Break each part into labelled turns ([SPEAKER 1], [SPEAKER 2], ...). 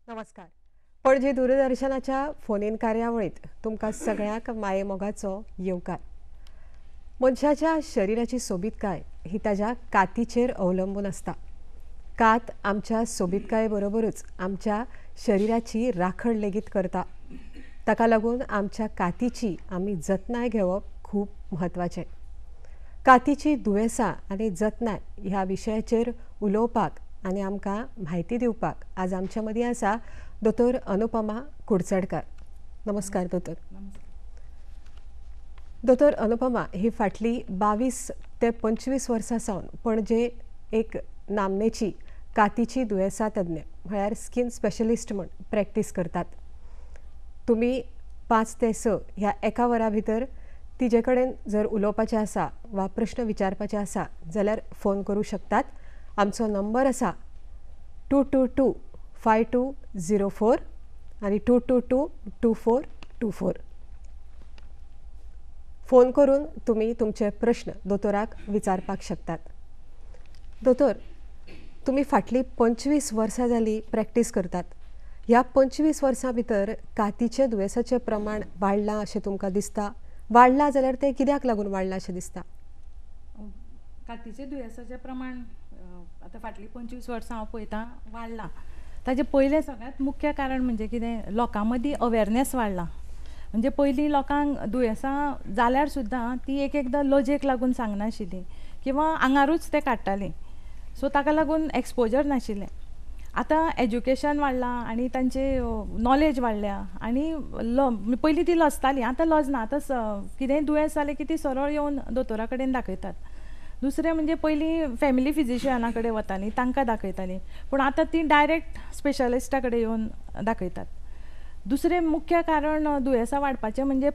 [SPEAKER 1] नमस्कार. पणजी दूरदर्शनाच्या phone in कार्यावळीत तुमकां सगळ्यांक माये मोगाचो येवकार. मनशाच्या शरिराची सोबितकाय ही ताच्या कातीचेर अवलंबून आसता. कात आमच्या सोबितकाये बरोबरूच आमच्या शरिराची राखण लेगीत करता. ताका लागून आमच्या कातीची आमी जतनाय घेवप खूब म्हत्वाचें. कातीची दुयेंसां आनी जतनाय ह्या विशयाचेर उलोवपाक आनी आमकां म्हायती दिवपाक आज आमच्या मदीं आसा दोतोर अनुपमा कुडचडकार. नमस्कार दोतोर. दोतोर अनुपमा ही फाटली 22 ते 25 वर्सां सावन पणजे एक नामनेची कातीची दुयेंसां तज्ञ म्हळ्यार स्कीन स्पेशलिस्ट म्हूण प्रॅक्टीस करतात. तुमी 5 ते 6 ह्या एका वरा भितर तिजे कडेन जर उलोवपाचें आसा वा प्रश्न विचारपाचे आसा जाल्यार फोन करूं शकतात. आमचो नंबर आसा 222-5204 आनी 222-2424. फोन करून तुमी तुमचे प्रश्न दोतोराक विचारपाक शकतात. दोतोर, तुमी फाटली 25 वर्सां जाली प्रॅक्टीस करतात. ह्या 25 वर्सां भितर कातीचे दुयेंसाचें प्रमाण वाडलां अशें तुमकां दिसता? वाडलां जाल्यार तें कित्याक लागून वाडलां अशें दिसता?
[SPEAKER 2] कातीचे दुयेंसाचें प्रमाण आतां फाटलीं 25 वर्सां हांव पळयतां वाडलां. ताजें पयलें सगळ्यांत मुख्य कारण म्हणजे कितें, लोकां मदीं अवेरनेस वाडला. म्हणजे पयलीं लोकांक दुयेंसां जाल्यार सुद्दां ती एकदां लजेक लागून सांगनाशिल्लीं किंवां आंगारूच ते काडटालीं. सो ताका लागून एक्सपोजर नाशिल्लें. आतां एज्युकेशन वाडलां आनी तांचे नॉलेज वाडल्या आनी पयलीं ती लजतालीं, आतां लजना. आतां कितेंय दुयेंस जालें की ती सरळ येवन दोतोरा कडेन दाखयतात. दुसरें म्हणजे पयलीं फॅमिली फिजिशियना कडेन वतालीं, तांकां दाखयतालीं, पूण आतां ती डायरेक्ट स्पेशलिस्टा कडेन येवन दाखयतात. दुसरें मुख्य कारण दुयेंसां वाडपाचें म्हणजे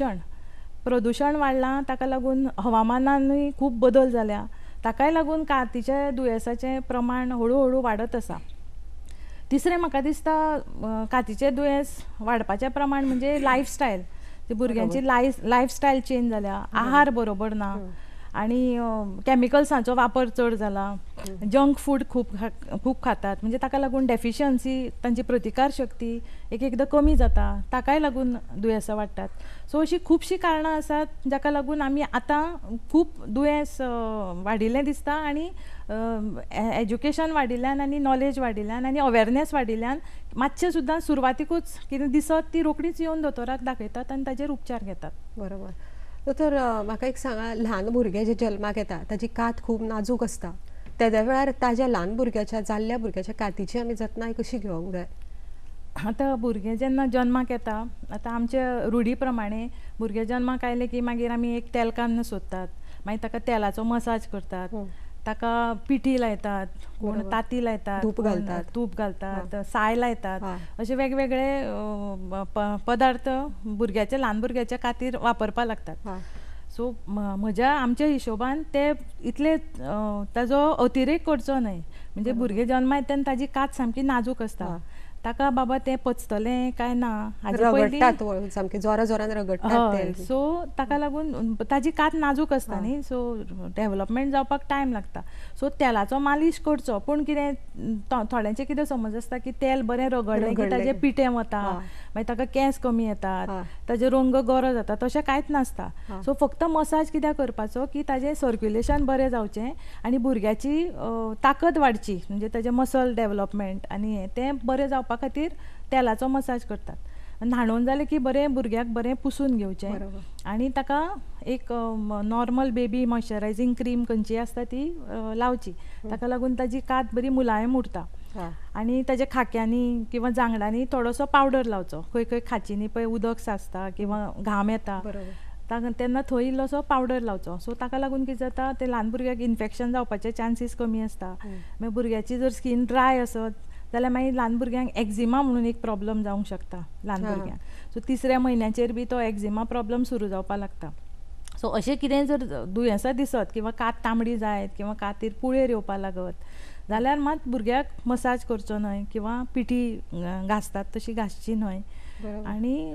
[SPEAKER 2] प्रदुशण वाडलां. ताका लागून हवामानानूय खूब बदल जाल्या. ताकाय लागून कातीच्या दुयेंसाचें प्रमाण हळू हळू वाडत आसा. तिसरें म्हाका दिसता कातीचें दुयेंस वाडपाचें प्रमाण म्हणजे लायफस्टायल. भुरग्यांची लायफस्टायल चेंज जाल्या, आहार बरोबर ना आनी कॅमिकल्सांचो वापर चड जाला, जंक फूड खूब खातात. म्हणजे ताका लागून डेफिशियन्सी, तांची प्रतिकार शक्ती एकदां कमी जाता. ताकाय लागून दुयेंसां वाडटात. सो अशीं खुबशीं कारणां आसात जाका लागून आमी आतां खूब दुयेंस वाडिल्लें दिसता. आनी एज्युकेशन वाडिल्ल्यान आनी नॉलेज वाडिल्ल्यान आनी अवेरनेस वाडिल्ल्यान मातशें सुद्दां सुरवातीकूच कितें दिसत ती रोखडीच येवन दोतोराक दाखयतात आनी ताजेर उपचार घेतात.
[SPEAKER 1] बरोबर. दोतोर, म्हाका एक सांगा, ल्हान भुरगें जें जल्माक येता ताची कात खूब नाजूक आसता. त्या वेळार ताज्या ल्हान भुरग्याच्या जाल्ल्या भुरग्याच्या कातीची आमी जतनाय कशी घेवंक जाय?
[SPEAKER 2] आतां भुरगें जेन्ना जल्माक येता, आतां आमचे रुढी प्रमाणे भुरगें जल्माक आयलें की मागीर आमी एक तेलकान्न सोदतात, मागीर ताका तेलाचो मसाज करतात, ताका पिठी लायतात, कोण ताती लायतात, तूप घालतात, साय लायतात. अशे वेगवेगळे पदार्थ ल्हान भुरग्याच्या खातीर वापरपाक लागतात. सो आमच्या हिशोबान ते इतले ताजो अतिरेक करचो न्हय. म्हणजे भुरगें जल्मा येता तेन्ना ताजी कात सामकी नाजूक आसता. ताका बाबा तें पचतलें काय ना हाजे पयलीं
[SPEAKER 1] सामकें जोरान रगडटात.
[SPEAKER 2] सो ताका लागून ताजी कात नाजूक आसता न्ही, सो डेवलपमेंट जावपाक टायम लागता. सो तेलाचो मालीश करचो. पूण कितें थोड्यांचें कितें समज आसता की तेल बरें रगडलें की ताजें पिठें वता, मागीर ताका केंस कमी येतात, ताजे रंग गरो जाता. तशें कांयच नासता. सो फक्त मसाज कित्याक करपाचो की ताजें सर्क्युलेशन बरें जावचें आनी भुरग्याची ताकद वाडची, म्हणजे ताजें मसल डेवलपमेंट आनी तें बरें जावपा खातीर तेलाचो मसाज करतात. न्हाणून जालें की भुरग्याक बरें पुसून घेवचें आनी ताका एक नॉर्मल बेबी मॉइश्चरायझींग क्रीम खंयची आसता ती लावची. ताका लागून ताजी कात बरी मुलायम उरता. आनी ताज्या खाक्यांनी किंवां जांगडांनी थोडोसो पावडर लावचो. खंय खंय खांचीनी पळय उदक साचता किंवां घाम येता तेन्ना थंय इल्लोसो पावडर लावचो. सो ताका लागून कितें जाता, ते ल्हान भुरग्याक इन्फेक्शन जावपाचे चान्सीस कमी आसता. मागीर भुरग्याची जर स्कीन ड्राय आसत जाल्यार मागीर ल्हान भुरग्यांक एक्झिमा म्हणून एक प्रॉब्लम जावंक शकता ल्हान भुरग्यांक. सो 3ऱ्या म्हयन्याचेर बी तो एक्झिमा प्रॉब्लम सुरू जावपाक लागता. सो अशें कितेंय जर दुयेंसां दिसत किंवां कात तांबडी जायत किंवां कातीर पुळेर येवपाक लागत जाल्यार मात भुरग्याक मसाज करचो न्हय किंवां पिठी घासतात तशी घासची न्हय. आनी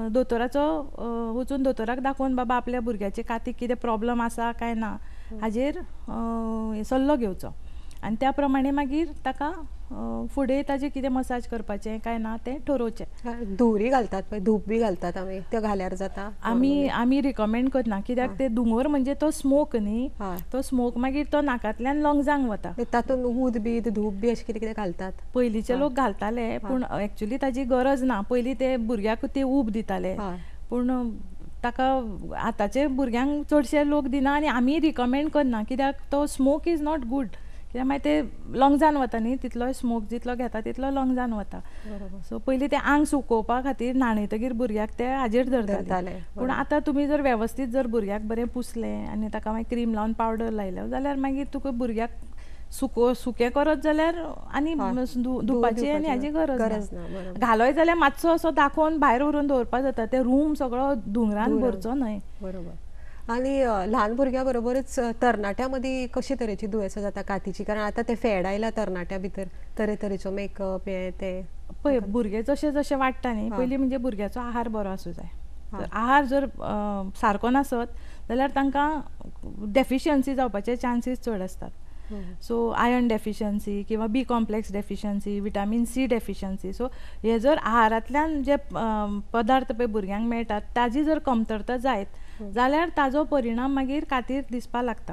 [SPEAKER 2] वचून दोतोराक दाखोवन बाबा आपल्या भुरग्याचे कातीक कितें प्रॉब्लम आसा काय ना हाजेर सल्लो घेवचो. आनी त्या प्रमाणे मागीर ताका फुडें ताजें कितें मसाज करपाचें काय ना तें ठरोवचें.
[SPEAKER 1] धुवरी घालतात पळय, धूप बी घालतात आमी, ते घाल्यार जाता?
[SPEAKER 2] आमी रिकमेंड करना, कित्याक ते दोंगर म्हणजे तो स्मोक न्ही, तो स्मोक मागीर तो नाकांतल्यान लंग्सांक वता.
[SPEAKER 1] तातूंत उद बी धूप बी अशें कितें कितें घालतात?
[SPEAKER 2] पयलींचे लोक घालताले, पूण एक्चुली ताजी गरज ना. पयलीं ते भुरग्याक ते ऊब दिताले, पूण ताका आतांचे भुरग्यांक चडशे लोक दिना आनी आमी रिकमेंड करना, कित्याक तो स्मोक इज नॉट गूड. कित्याक मागीर ते लंग्सान वता न्ही, तितलो स्मोक जितलो घेता तितलो लंग्सान वता. सो पयलीं ते आंग सुकोवपा खातीर न्हाणयतकीर भुरग्याक ते हाजेर धरताले. पूण आतां तुमी जर वेवस्थीत जर भुरग्याक बरें पुसलें आनी ताका मागीर क्रीम लावन पावडर लायलो जाल्यार मागीर तुका भुरग्याक सुकें करत जाल्यार आनी धुवपाची आनी हाजी गरज ना. घालोय जाल्यार मातसो असो दाखोवन भायर व्हरून दवरपा जाता, ते रूम सगळो धुंवरान भरचो न्हय.
[SPEAKER 1] बरोबर. आनी ल्हान भुरग्या बरोबरच तरणाट्या मदीं कशे तरेची दुयेंसां जाता कातीची? कारण आतां ते फॅड आयला तरणाट्या भितर, तरेतरेचो मेकअप हे ते.
[SPEAKER 2] पळय, भुरगे जशे जशे वाडटा न्ही, पयलीं म्हणजे भुरग्याचो आहार बरो आसूं जाय. आहार जर सारको नासत जाल्यार तांकां डेफिशियन्सी जावपाचे चान्सीस चड आसतात. सो आयर्न डेफिशियन्सी किंवा B complex deficiency, vitamin C deficiency. So हे जर आहारांतल्यान जे पदार्थ पळय भुरग्यांक मेळटात ताजी जर कमतरता जायत जाल्यार ताजो परिणाम मागीर कातीर दिसपा लागता.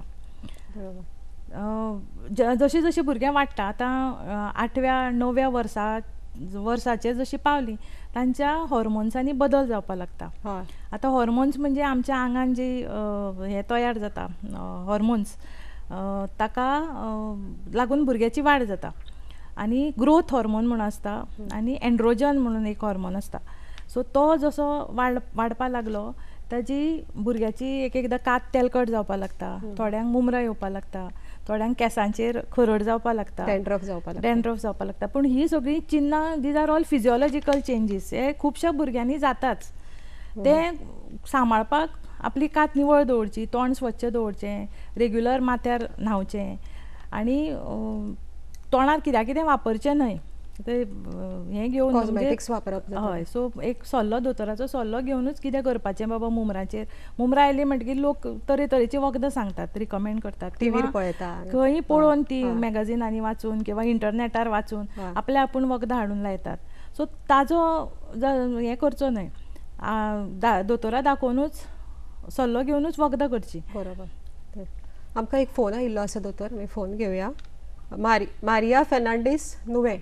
[SPEAKER 2] जशी जशी भुरगें वाडटा, आतां 8व्या 9व्या वर्साचे जशी पावली तांच्या हॉर्मोन्सांनी बदल जावपा लागता. आतां हॉर्मोन्स म्हणजे आमच्या आंगान जी हे तयार जाता हॉर्मोन्स, ताका लागून भुरग्याची वाड जाता. आनी ग्रोथ हॉर्मोन म्हणून आसता आनी एंड्रोजन म्हणून एक हॉर्मोन आसता. सो तो जसो वाडपा लागलो ताजी भुरग्याची एक एकदां कात तेलकट जावपा लागता, थोड्यांक मुमरां येवपा लागता, थोड्यांक केंसांचेर खरड जावपा लागता, डॅन्ड्रफ जावपा लागता. पूण ही सगळीं चिन्नां, these are all physiological changes. हे खुबश्या भुरग्यांनी जाताच. ते सांबाळपाक आपली कात निवळ दवरची, तोंड स्वच्छ दवरचें, रेग्युलर माथ्यार न्हांवचें आनी तोंडार कित्याक कितें वापरचें न्हय. ते हें घेवन
[SPEAKER 1] कॉस्मेटिक्स वापरप.
[SPEAKER 2] हय. सो एक सल्लो, दोतोराचो सल्लो घेवनूच कितें करपाचें बाबा. मुमराचेर मुमरां आयली म्हणटकीर लोक तरेतरेची वखदां सांगतात, रिकमेंड करतात.
[SPEAKER 1] टीव्हीर पळयता,
[SPEAKER 2] खंय पळोवन ती मॅगझिनांनी वाचून किंवा इंटरनेटार वाचून आपले आपूण वखदां हाडून लायतात. सो ताजो हें करचो न्हय. दोतोरा दाखोवनूच सल्लो घेवनूच वखदां करची.
[SPEAKER 1] बरोबर. आमकां एक फोन आयिल्लो आसा दोतोर, आमी फोन घेवया. मारिया फेर्नांडीस नुवे.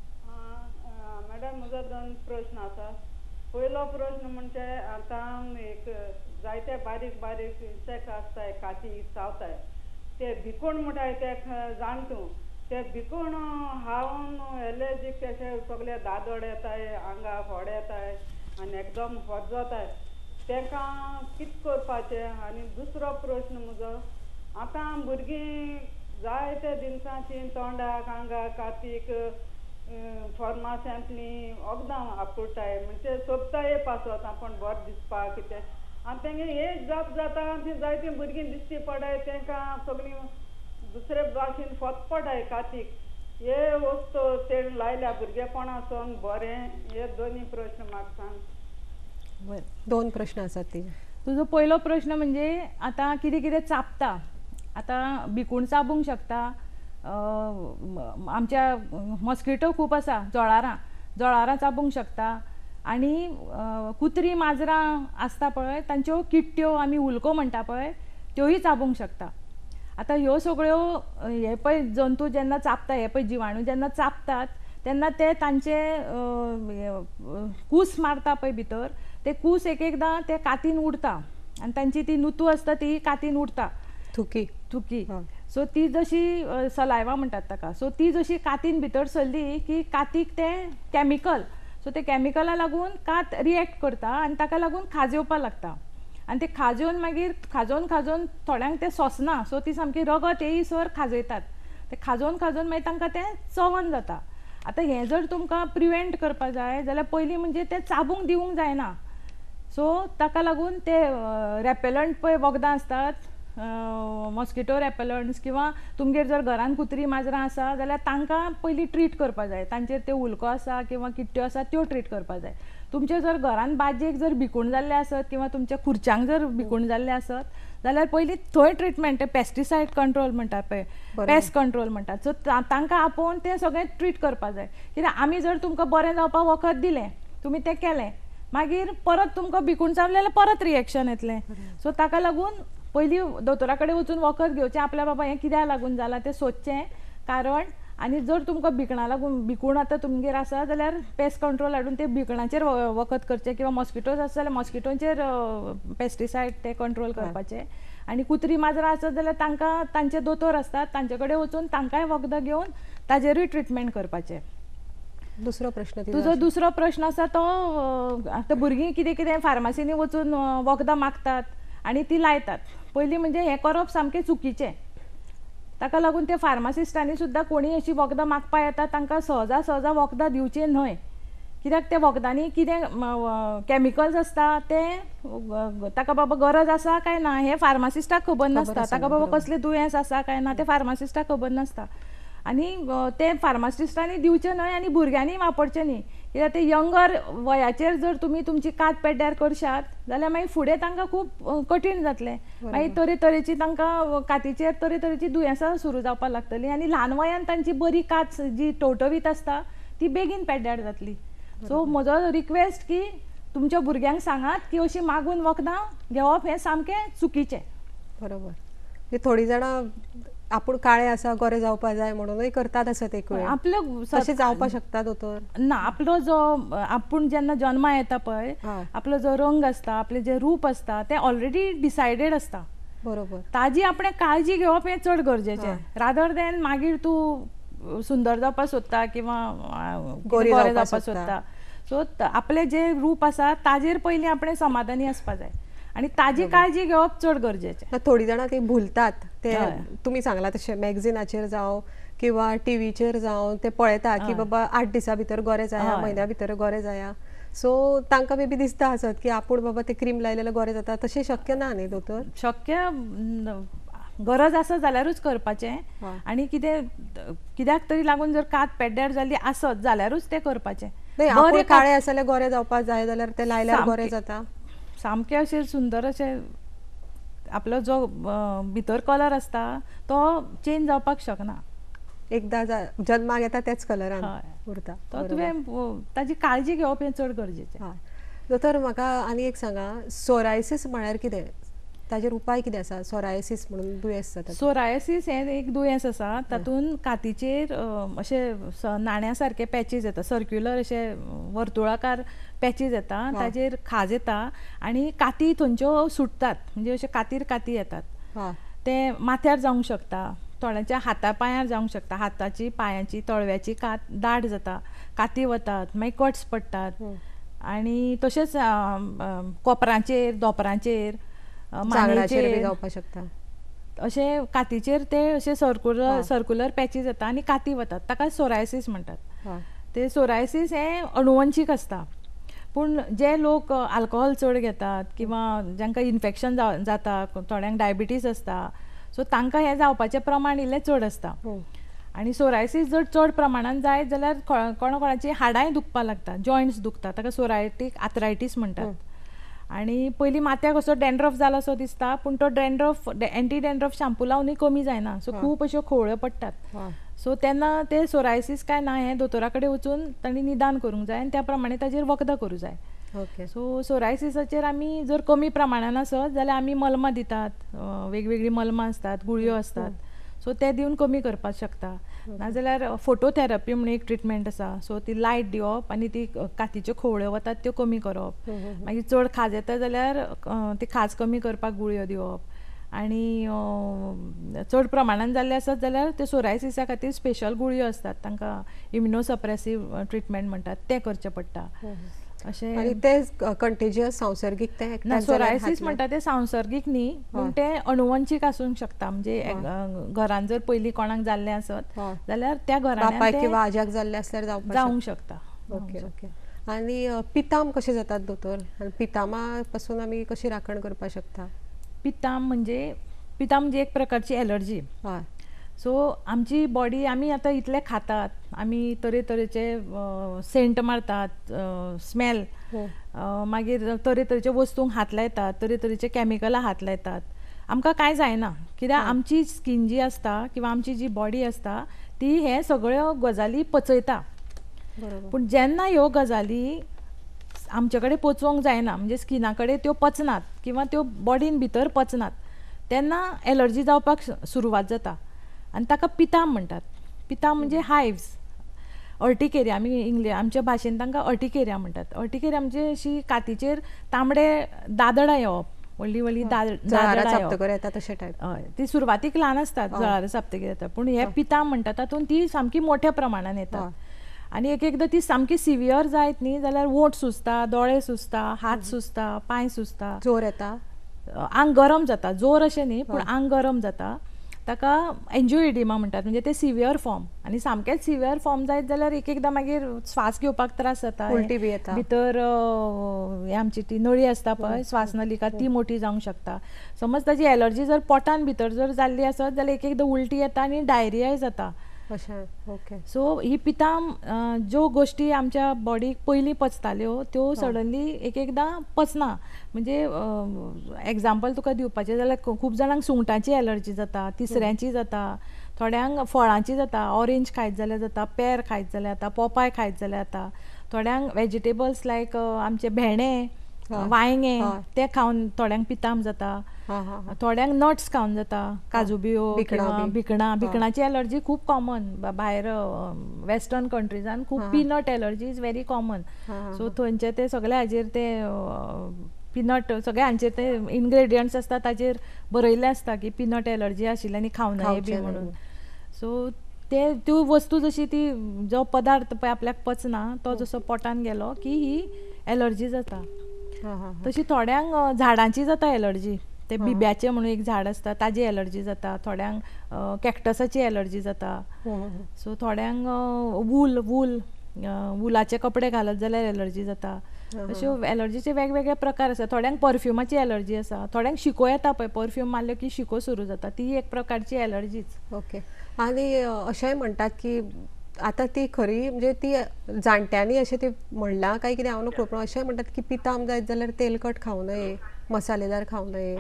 [SPEAKER 3] मॅडम, म्हजो 2 प्रश्न आसात. पयलो प्रश्न म्हणजे आतां एक जायते बारीक बारीक इन्सेक्ट आसताय, काती चावताय, ते भिकूण म्हणटाय ते जाणटू, ते भिकूण हावन एलर्जीक तेचे सगळे दादोड येताय, आंगा फोड येताय आनी एकदम हॉट जाताय. तांकां कितें करपाचें? आनी दुसरो प्रश्न म्हजो, आतां भुरगीं जायते दिसांची तोंडाक, आंगाक, कातीक फॉर्मासांतली वखदां वापरताय. म्हणजे सोबताय पासत आपण बरें दिसपाक कितें, आनी तेंगे एक जाप जाता ती जायतीं भुरगीं दिश्टी पडाय, तांकां सगळीं दुसरे भाशेन फतपडाय कातीक. हे वस्तू ते लायल्या भुरगेपणासून बरें? हे दोनी प्रश्न म्हाका सांग.
[SPEAKER 1] 2 प्रश्न आसात ती.
[SPEAKER 2] तुजो पयलो प्रश्न म्हणजे आतां कितें कितें चाबता. आतां भिकूण चाबूंक शकता, आमच्या मॉस्किटो खूब आसा, जळारां चाबूंक शकता, आनी कुत्री माजरां आसता पळय तांच्यो किट्ट्यो आमी हुलको म्हणटा पळय त्योय चाबूंक शकता. आतां ह्यो सगळ्यो हे पळय जंतू जेन्ना चाबता, हे पळय जिवाणू जेन्ना चाबतात तेन्ना ते तांचे कूस मारता पळय भितर, ते कूस एक एकदां ते कातीन उडटा आनी तांची ती नुतू आसता ती कातीन उडटा, थुकी. सो ती जशी सलायवा म्हणटात ताका, सो ती जशी कातीन भितर सरली की कातीक ते कॅमिकल, सो ते कॅमिकला लागून कात रिएक्ट करता आनी ताका लागून खाज येवपा लागता. आनी ते खाजोवन मागीर खाजोवन थोड्यांक ते सोंसना, सो ती सामकी रगत येयसर खाजयतात. ते खाजोवन मागीर तांकां तें चवण जाता. आतां हें जर तुमकां प्रिवेंट करपा जाय जाल्यार पयलीं म्हणजे ते चाबूंक दिवंक जायना. सो ताका लागून ते रॅपेलंट पळय वखदां आसतात, मॉस्किटो रॅपेलंट्स, किंवा तुमगेर जर घरान कुत्री माजरां आसा जाल्यार तांकां पयलीं ट्रीट करपा जाय. तांचेर ते हुलको आसा किंवा किट्ट्यो आसा त्यो ट्रीट करपा जाय. तुमचे जर घरान बाजयेक जर भिकूण जाल्ले आसत किंवा तुमच्या खुर्च्यांक जर भिकूण जाल्ले आसत जाल्यार पयलीं थंय ट्रिटमेंट पेस्टिसायड कंट्रोल म्हणटात पळय, पेस्ट कंट्रोल म्हणटात. सो तांकां आपोवन तें सगळें ट्रीट करपाक जाय. कित्याक आमी जर तुमकां बरें जावपाक वखद दिलें, तुमी तें केलें, मागीर परत तुमकां भिकूण चावलें जाल्यार परत रिएक्शन येतलें. सो ताका लागून पयलीं दोतोरा कडेन वचून वखद घेवचें, आपल्या बाबा हें कित्याक लागून जालां तें सोदचें कारण. आनी जर तुमकां भिकणा लागून भिकूण आतां तुमगेर आसा जाल्यार पेस्ट कंट्रोल हाडून ते भिकणाचेर वखद करचें, किंवा मॉस्किटोज आसा जाल्यार मॉस्किटोंचेर पेस्टिसायड ते कंट्रोल करपाचे. आनी कुत्री माजरां आसत जाल्यार तांकां तांचे दोतोर आसतात, तांचे कडेन वचून तांकांय वखदां घेवन ताजेरूय ट्रिटमेंट करपाचें.
[SPEAKER 1] दुसरो प्रश्न
[SPEAKER 2] तुजो दुसरो प्रश्न आसा तो आतां भुरगीं कितें कितें फार्मासीनी वचून वखदां मागतात आनी ती लायतात. पयलीं म्हणजे हें करप सामकें चुकीचें. ताका लागून ते फार्मासिस्टांनी सुद्दां कोणी अशीं वखदां मागपा येता तांकां सहजा वखदां दिवचें न्हय. कित्याक त्या वखदांनी कितें कॅमिकल्स आसता ते ताका बाबा गरज आसा काय ना हें फार्मासिस्टाक खबर नासता. ताका बाबा कसलें दुयेंस आसा काय ना तें फार्मासिस्टाक खबर नासता. आनी ते फार्मासिस्टांनी दिवचें न्हय आनी भुरग्यांनी वापरचें न्ही. कित्याक ते यंगर वयाचेर जर तुमी तुमची कात पेड्ड्यार करशात जाल्यार मागीर फुडें तांकां खूब कठीण जातलें. मागीर तरेतरेची तांकां कातीचेर तरेतरेची दुयेंसां सुरू जावपाक लागतलीं आनी ल्हान वयान तांची बरी कात जी टवटवीत आसता ती बेगीन पेड्ड्यार जातली. सो म्हजो रिक्वेस्ट की तुमच्या भुरग्यांक सांगात की अशीं मागून वखदां घेवप हें सामकें चुकीचें.
[SPEAKER 1] बरोबर. थोडीं जाणां आपूण काळे आसा गोरे जावपा जाय म्हणूनय करतात आसत एक वेळ.
[SPEAKER 2] आपलो
[SPEAKER 1] तशें जावपा शकता दोतोर?
[SPEAKER 2] ना, आपलो जो आपूण जेन्ना जल्मा येता पळय, आपलो जो रंग आसता, आपलें जें रूप आसता तें ऑलरेडी डिसायडेड आसता.
[SPEAKER 1] बरोबर.
[SPEAKER 2] ताजी आपणें काळजी घेवप हें चड गरजेचें. रादर दॅन मागीर तूं सुंदर जावपाक सोदता किंवा गोरे जावपाक सोदता. सो आपलें जें रूप आसा ताजेर पयलीं आपणें समाधानी आसपाक जाय आनी ताजी काळजी घेवप चड गरजेचें.
[SPEAKER 1] थोडीं जाणां ती भुलतात. ते तुमी सांगला तशें मॅगझिनाचेर जावं किंवा टीव्हीचेर जावं ते पळयता की बाबा 8 दिसां भितर गोरे जाया, म्हयन्या भितर गोरे जाया. सो तांकां मे बी दिसता आसत की आपूण बाबा ते क्रीम लायलेले गोरे जाता. तशें शक्य ना न्ही दोतोर?
[SPEAKER 2] शक्य गरज आसा जाल्यारूच करपाचें. आनी कित्याक तरी लागून जर कात पेड्ड्यार जाली आसत जाल्यारूच तें करपाचें.
[SPEAKER 1] बरे काळे आसा जाल्यार गोरे जावपाक जाय जाल्यार ते लायल्यार गोरे जाता.
[SPEAKER 2] सामकें अशें सुंदर अशें आपलो जो भितर कलर आसता तो चेंज जावपाक शकना.
[SPEAKER 1] एकदां जल्माक येता तेच कलरान उरता.
[SPEAKER 2] तो तुवें ताजी काळजी घेवप हें चड गरजेचें.
[SPEAKER 1] दोतोर म्हाका आनी एक सांगा, सोरायसीस म्हळ्यार कितें? ताजेर उपाय कितें आसा? सोरायसीस म्हणून दुयेंस जाता.
[SPEAKER 2] सोरायसीस हें एक दुयेंस आसा. तातूंत कातीचेर अशे नाण्या सारके पॅचीस येता, सर्क्युलर अशे वर्तुळाकार पॅचीस येता, ताजेर खाज येता आनी काती थंयच्यो सुट्टात. म्हणजे अशे कातीर काती येतात. ते माथ्यार जावंक शकता, थोड्यांच्या हाता पांयार जावंक शकता. हाताची, पांयाची, तळव्याची कात दाट जाता, काती वतात, मागीर कट्स पडटात. आनी तशेंच कोपरांचेर, दोपरांचेर, मानेचेर
[SPEAKER 1] जावपाक शकता.
[SPEAKER 2] अशे कातीचेर ते अशे सर्क्युलर पॅचीस येता आनी काती वतात. ताका सोरायसीस म्हणटात. ते सोरायसीस हें अनुवंशीक आसता. पूण जे लोक आल्कोहॉल चड घेतात किंवा जांकां इन्फेक्शन जाता, थोड्यांक डायबिटीज आसता, सो तांकां हें जावपाचें प्रमाण इल्लें चड आसता. आनी सोरायसीस जर चड प्रमाणान जायत जाल्यार कोणाची हाडांय दुखपाक लागता, जॉयंट्स दुखतात. ताका सोरायटीक आर्थरायटीस म्हणटात. आनी पयलीं माथ्याक असो डॅन्ड्रफ जालो असो दिसता, पूण तो डॅन्ड्रफ एंटी डॅन्ड्रफ शॅम्पू लावनूय कमी जायना. सो खूब अश्यो खोवळ्यो पडटात. सो तेन्ना ते सोरायसीस काय ना हें दोतोरा कडेन वचून तांणी निदान करूंक जाय आनी त्या प्रमाणे ताजेर वखदां करूं जाय. सो सोरायसिसाचेर आमी जर कमी प्रमाणान आसत जाल्यार आमी मलमां दितात. वेगवेगळी मलमां आसतात, गुळयो आसतात. सो ते दिवन कमी करपाक शकता. नाजाल्यार फोटोथेरपी म्हणून एक ट्रिटमेंट आसा. सो ती लायट दिवप आनी ती कातीच्यो खोवळ्यो वतात त्यो कमी करप. मागीर चड खाज येता जाल्यार ती खाज कमी करपाक गुळयो दिवप. आनी चड प्रमाणान जाल्ले आसत जाल्यार ते सोरायसिसा खातीर स्पेशल गुळयो आसतात, तांकां इम्युनोसप्रेसिव ट्रिटमेंट म्हणटात, तें करचें पडटा. अशें
[SPEAKER 1] आनी ते कंटेजियस संसर्गीक ते
[SPEAKER 2] सोरायसीस म्हणटा ते सांसर्गीक न्ही, पूण ते अनुवंशीक आसूंक शकता. म्हणजे घरान जर पयलीं कोणाक जाल्लें आसत जाल्यार त्या घरान
[SPEAKER 1] किंवा आज्याक जाल्लें आसल्यार
[SPEAKER 2] जावंक शकता.
[SPEAKER 1] Okay okay. आनी पिताम कशें जातात दोतोर? आनी पितामा पासून आमी कशी राखण करपाक शकता?
[SPEAKER 2] पिताम म्हणजे एक प्रकारची एलर्जी. सो आमची बॉडी, आमी आतां इतले खातात, आमी तरेतरेचे सेंट मारतात, स्मेल, मागीर तरेतरेचे वस्तूंक हात लायतात, तरेतरेचे कॅमिकलां हात लायतात. आमकां कांय जायना कित्याक आमची स्कीन जी आसता किंवा आमची जी बॉडी आसता ती हे सगळ्यो गजाली पचयता.
[SPEAKER 1] बरोबर.
[SPEAKER 2] पूण जेन्ना ह्यो गजाली आमचे कडेन पचोवंक जायना म्हणजे स्किना कडेन त्यो पचनात किंवा त्यो बॉडीन भितर पचनात तेन्ना एलर्जी जावपाक सुरवात जाता आनी ताका पिताम म्हणटात. पिताम म्हणजे हायव्स, अर्टिकेरिया आमी आमच्या भाशेन तांकां अर्टिकेरिया म्हणटात. अर्टिकेरिया म्हणजे अशी कातीचेर तांबडे दादडां येवप, व्हडली व्हडली दादडां येवप.
[SPEAKER 1] येता तशे टायप.
[SPEAKER 2] हय, ती सुरवातीक ल्हान आसतात, जळारां साप्तगीर येता, पूण हे पिताम म्हणटा तातूंत ती सामकी मोठ्या प्रमाणान येता. आनी एक एकदां ती सामकी सिवियर जायत न्ही जाल्यार ओंठ सुजता, दोळे सुजता, हात सुजता, पांय सुजता,
[SPEAKER 1] जोर येता,
[SPEAKER 2] आंग गरम जाता. जोर अशें न्ही पूण आंग गरम जाता. ताका एंजिओइडिमा म्हणटात म्हणजे ते सिवियर फॉर्म. आनी सामकेच सिवियर फॉर्म जायत जाल्यार एक एकदां मागीर स्वास घेवपाक त्रास जाता.
[SPEAKER 1] उलटी बी येता.
[SPEAKER 2] भितर आमची ती नळी आसता पळय स्वास नलिका ती मोठी जावंक शकता. समज ताची एलर्जी जर पोटान भितर जर जाल्ली आसत जाल्यार एक एकदां उलटी येता आनी डायरियाय जाता.
[SPEAKER 1] ओके.
[SPEAKER 2] सो ही पिताम ज्यो गोश्टी आमच्या बॉडीक पयलीं पचताल्यो त्यो सडनली एक एकदां पचना. म्हणजे एग्जाम्पल तुका दिवपाचें जाल्यार खूब जाणांक सुंगटांची एलर्जी जाता, तिसऱ्यांची जाता, थोड्यांक फळांची जाता, ऑरेंज खायत जाल्यार जाता, पेर खायत जाल्यार जाता, पोपाय खायत जाल्यार जाता, थोड्यांक वेजिटेबल्स लायक आमचे भेंडे, वांयगे ते खावन थोड्यांक पिताम जाता, थोड्यांक नट्स खावन जाता, काजू बियो किंवा भिकणाची एलर्जी खूब कॉमन भायर वेस्टर्न कंट्रीजान खूब peanut allergy is very common. So थंयचे ते सगळे हाजेर ते पीनट सगळे हांचेर ते इनग्रेडियंट्स आसता ताजेर बरयल्लें आसता की पीनट एलर्जी आशिल्ल्यानी खावं नये बी म्हणून. सो त्यो वस्तू जशी ती जो पदार्थ पळय आपल्याक पचना तो जसो पोटान गेलो की ही एलर्जी जाता. तशी थोड्यांक झाडांची जाता एलर्जी. ते बिब्याचें म्हणून एक झाड आसता ताजी एलर्जी जाता, थोड्यांक कॅक्टसाची एलर्जी जाता. सो थोड्यांक वुलाचे कपडे घालत जाल्यार एलर्जी जाता. अश्यो एलर्जीचे वेगवेगळे प्रकार आसा. थोड्यांक परफ्युमाची एलर्जी आसा, थोड्यांक शिको येता पळय परफ्यूम मारलो की शिको सुरू जाता, ती एक प्रकारची एलर्जीच.
[SPEAKER 1] ओके. आनी अशेंय म्हणटात की आता ती खरी म्हणजे ती जाणट्यांनी अशें ते म्हणलां काय कितें हांव नको, पूण अशें म्हणटात की पिताम जायत जाल्यार तेलकट खावं नये, मसालेदार खावं नये.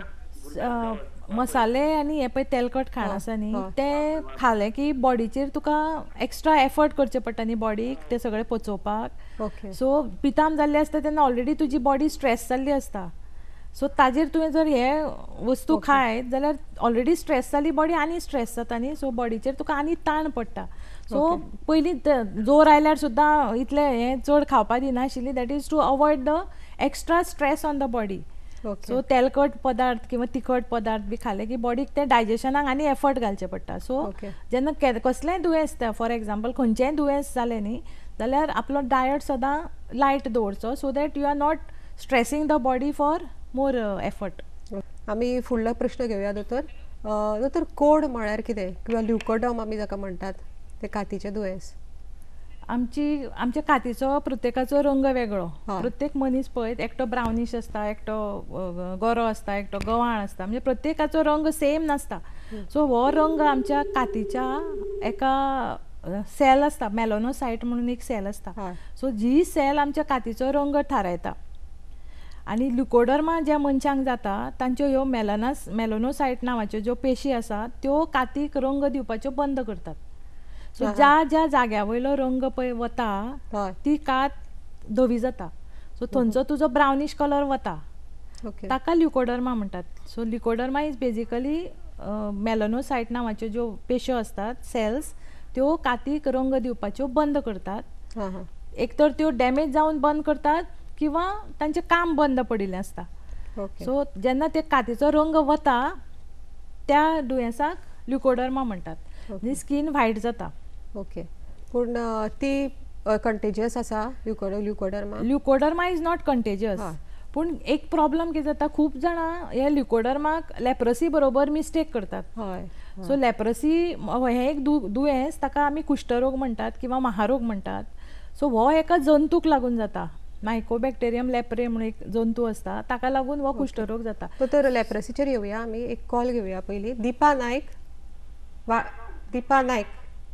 [SPEAKER 2] मसाले आनी हे पळय तेलकट खाण आसा न्ही ते खालें की बॉडीचेर तुका एक्स्ट्रा एफर्ट करचे पडटा न्ही बॉडीक ते सगळें पचोवपाक. सो पिताम जाल्ली आसता तेन्ना ऑलरेडी तुजी बॉडी स्ट्रेस जाल्ली आसता. सो ताजेर तुवें जर हे वस्तू खायत जाल्यार ऑलरेडी स्ट्रेस जाली बॉडी आनी स्ट्रेस जाता न्ही. सो बॉडीचेर तुका आनी ताण पडटा. सो पयलीं जोर आयल्यार सुद्दां इतलें हें चड खावपा दिनाशिल्ली. That is to avoid the extra stress on the body. So तेलकट पदार्थ किंवा तिखट पदार्थ बी खाले की बॉडीक ते डायजेशनाक आनी एफर्ट घालचे पडटा. सो जेन्ना कसलेंय दुयेंस फॉर एक्झाम्पल खंयचेंय दुयेंस जालें न्ही जाल्यार आपलो डायट सदां लायट दवरचो so that you are not stressing the body for more effort.
[SPEAKER 1] आमी फुडलो प्रश्न घेवया दोतोर. दोतोर कोड म्हळ्यार कितें किंवा ल्युकोडम आमी जाका म्हणटात ते कातीचें दुयेंस?
[SPEAKER 2] आमच्या कातीचो प्रत्येकाचो रंग वेगळो. प्रत्येक मनीस पळय एकटो ब्रावनीश आसता, एकटो गोरो आसता, एकटो गवाळ आसता, म्हणजे प्रत्येकाचो रंग सेम नासता. सो हो रंग आमच्या कातीच्या एका सेल आसता, मेलॅनोसायट म्हणून एक सेल आसता. सो जी सेल आमच्या कातीचो रंग थारायता. आनी ल्युकोडर्मा ज्या मनशांक जाता तांच्यो ह्यो मेलॅनोसायट नांवाच्यो ज्यो पेशी आसात त्यो कातीक रंग दिवपाच्यो बंद करतात. सो ज्या ज्या जाग्या वयलो रंग पळय वता ती कात धवी जाता. सो थंयचो तुजो ब्रावनीश कलर वता, ताका ल्युकोडर्मा म्हणटात. So leukoderma is basically melanocyte नांवाच्यो ज्यो पेश्यो असतात सेल्स त्यो कातीक रंग दिवपाच्यो बंद करतात. एक तर त्यो डॅमेज जावन बंद करतात किंवा तांचें काम बंद पडिल्लें आसता. सो जेन्ना ते कातीचो रंग वता त्या दुयेंसाक ल्युकोडर्मा म्हणटात. म्हणजे स्कीन व्हायट जाता.
[SPEAKER 1] ओके. पूण ती कंटेजियस आसा leukoderma?
[SPEAKER 2] Leukoderma is not contagious. पूण एक प्रॉब्लम कितें जाता खूब जाणां हे ल्युकोडर्माक लेप्रोसी बरोबर मिस्टेक करतात. सो लेप्रोसी हे एक दुयेंस ताका आमी कुश्ठरोग म्हणटात किंवा महारोग म्हणटात. सो हो एका जंतूक लागून जाता. मायकोबॅक्टेरियम लेप्रे म्हणून एक जंतू आसता ताका लागून हो कुश्ठरोग जाता.
[SPEAKER 1] तर लेप्रोसीचेर येवया आमी. एक कॉल घेवया पयलीं. दीपा नायक. दीपा नायक,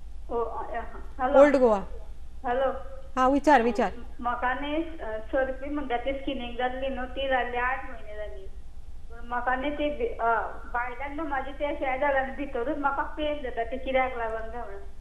[SPEAKER 1] ओल्ड गोवा.
[SPEAKER 3] हॅलो.
[SPEAKER 1] हा, विचार.
[SPEAKER 3] म्हाका न्ही सर्दी म्हणटा ती स्किनीक जाल्ली न्हू ती जाल्ली 8 म्हयने जाली.
[SPEAKER 4] म्हाका न्ही ती भायल्यान न्हू म्हाजे ते शें जालां भितरूच म्हाका पेन जाता ते कित्याक लागून काय म्हणून.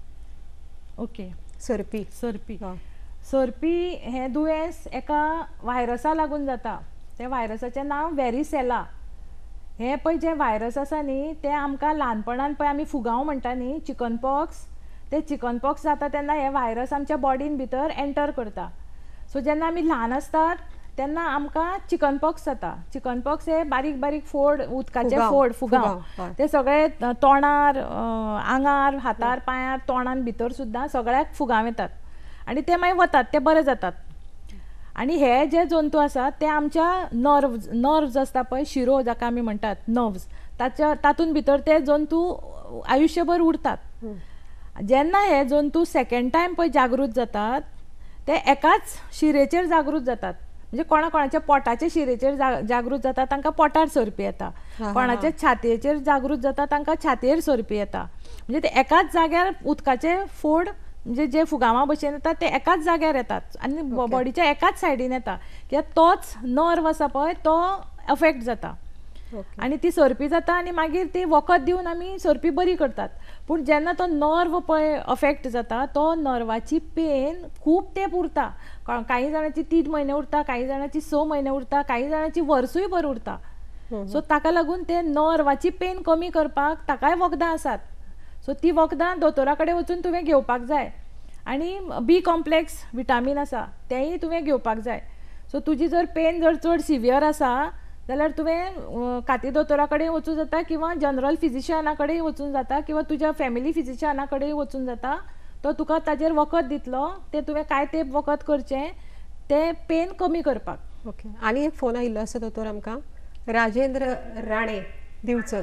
[SPEAKER 2] ओके.
[SPEAKER 1] सरपी
[SPEAKER 2] सरपी
[SPEAKER 1] हा.
[SPEAKER 2] सरपी हें दुयेंस एका व्हायरसा लागून जाता. त्या व्हायरसाचें नांव वॅरिसेला. हें पळय जें व्हायरस आसा न्ही तें आमकां ल्हानपणान पळय आमी फुगांव म्हणटा न्ही चिकन पॉक्स, ते चिकन पॉक्स जाता तेन्ना हे व्हायरस आमच्या बॉडीन भितर एंटर करता. सो जेन्ना आमी ल्हान आसतात तेन्ना आमकां चिकन पॉक्स जाता. चिकन पॉक्स हे बारीक बारीक फोड, उदकाचे
[SPEAKER 1] फुगाव,
[SPEAKER 2] फुगांव
[SPEAKER 1] हय.
[SPEAKER 2] ते सगळे तोंडार, आंगार, हातार, पांयार, तोंडान भितर सुद्दां सगळ्याक फुगांव येतात आनी ते मागीर वतात, ते बरे जातात. आनी हे जे जंतू आसात ते आमच्या नर्व्ज आसता पळय, शिरो जाका आमी म्हणटात नर्व्स, तातूंत भितर ते जंतू आयुश्यभर उरतात. जेन्ना हे जंतू सेकंड टायम पळय जागृत जातात ते एकाच शिरेचेर जागृत जातात. म्हणजे कोणाच्या पोटाच्या शिरेचेर जागृत जाता तांकां पोटार सरपी येता, कोणाच्या छातयेचेर जागृत जाता तांकां छातयेर सरपी येता. म्हणजे ते एकाच जाग्यार उदकाचे फोड म्हणजे जे फुगांवा भशेन येतात ते एकाच जाग्यार येतात आनी बॉडीच्या एकाच सायडीन येता, कित्याक तोच नर्व आसा पळय तो अफेक्ट जाता आनी ती सरपी जाता आनी मागीर ती वखद दिवन आमी सरपी बरी करतात. पूण जेन्ना तो नर्व पळय अफेक्ट जाता तो नर्वाची पेन खूब तेंप उरता. काही जाणांची 3 म्हयने उरता, काही जाणांची 6 म्हयने उरता, काही जाणांची वर्सूय भर उरता. सो ताका लागून ते नर्वाची पेन कमी करपाक ताकाय वखदां आसात. सो ती वखदां दोतोरा कडेन वचून तुवें घेवपाक जाय. आनी बी कॉम्प्लेक्स विटामीन आसा तेंय तुवें घेवपाक जाय. सो तुजी जर पेन जर चड सिवियर आसा जाल्यार तुवें खाती दोतोरा कडेन वचूं जाता किंवा जनरल फिजिशियना कडेन वचूं जाता किंवा तुज्या फॅमिली फिजिशियना कडेन वचूं जाता. तो तुका ताजेर वखद दितलो, ते तुवें कांय तेंप वखद करचें ते पेन कमी करपाक.
[SPEAKER 1] ओके. आनी एक फोन आयिल्लो आसा दोतोर आमकां, राजेंद्र राणे दिवचल.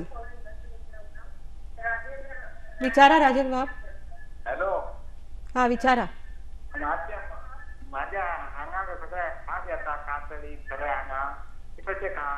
[SPEAKER 1] विचारा राजेंद्र बाब.
[SPEAKER 5] हॅलो.
[SPEAKER 1] हा विचारा.
[SPEAKER 5] माझ्या अंगात सगळ्या खाज येता, कातडी सगळ्या अंगात कशें का?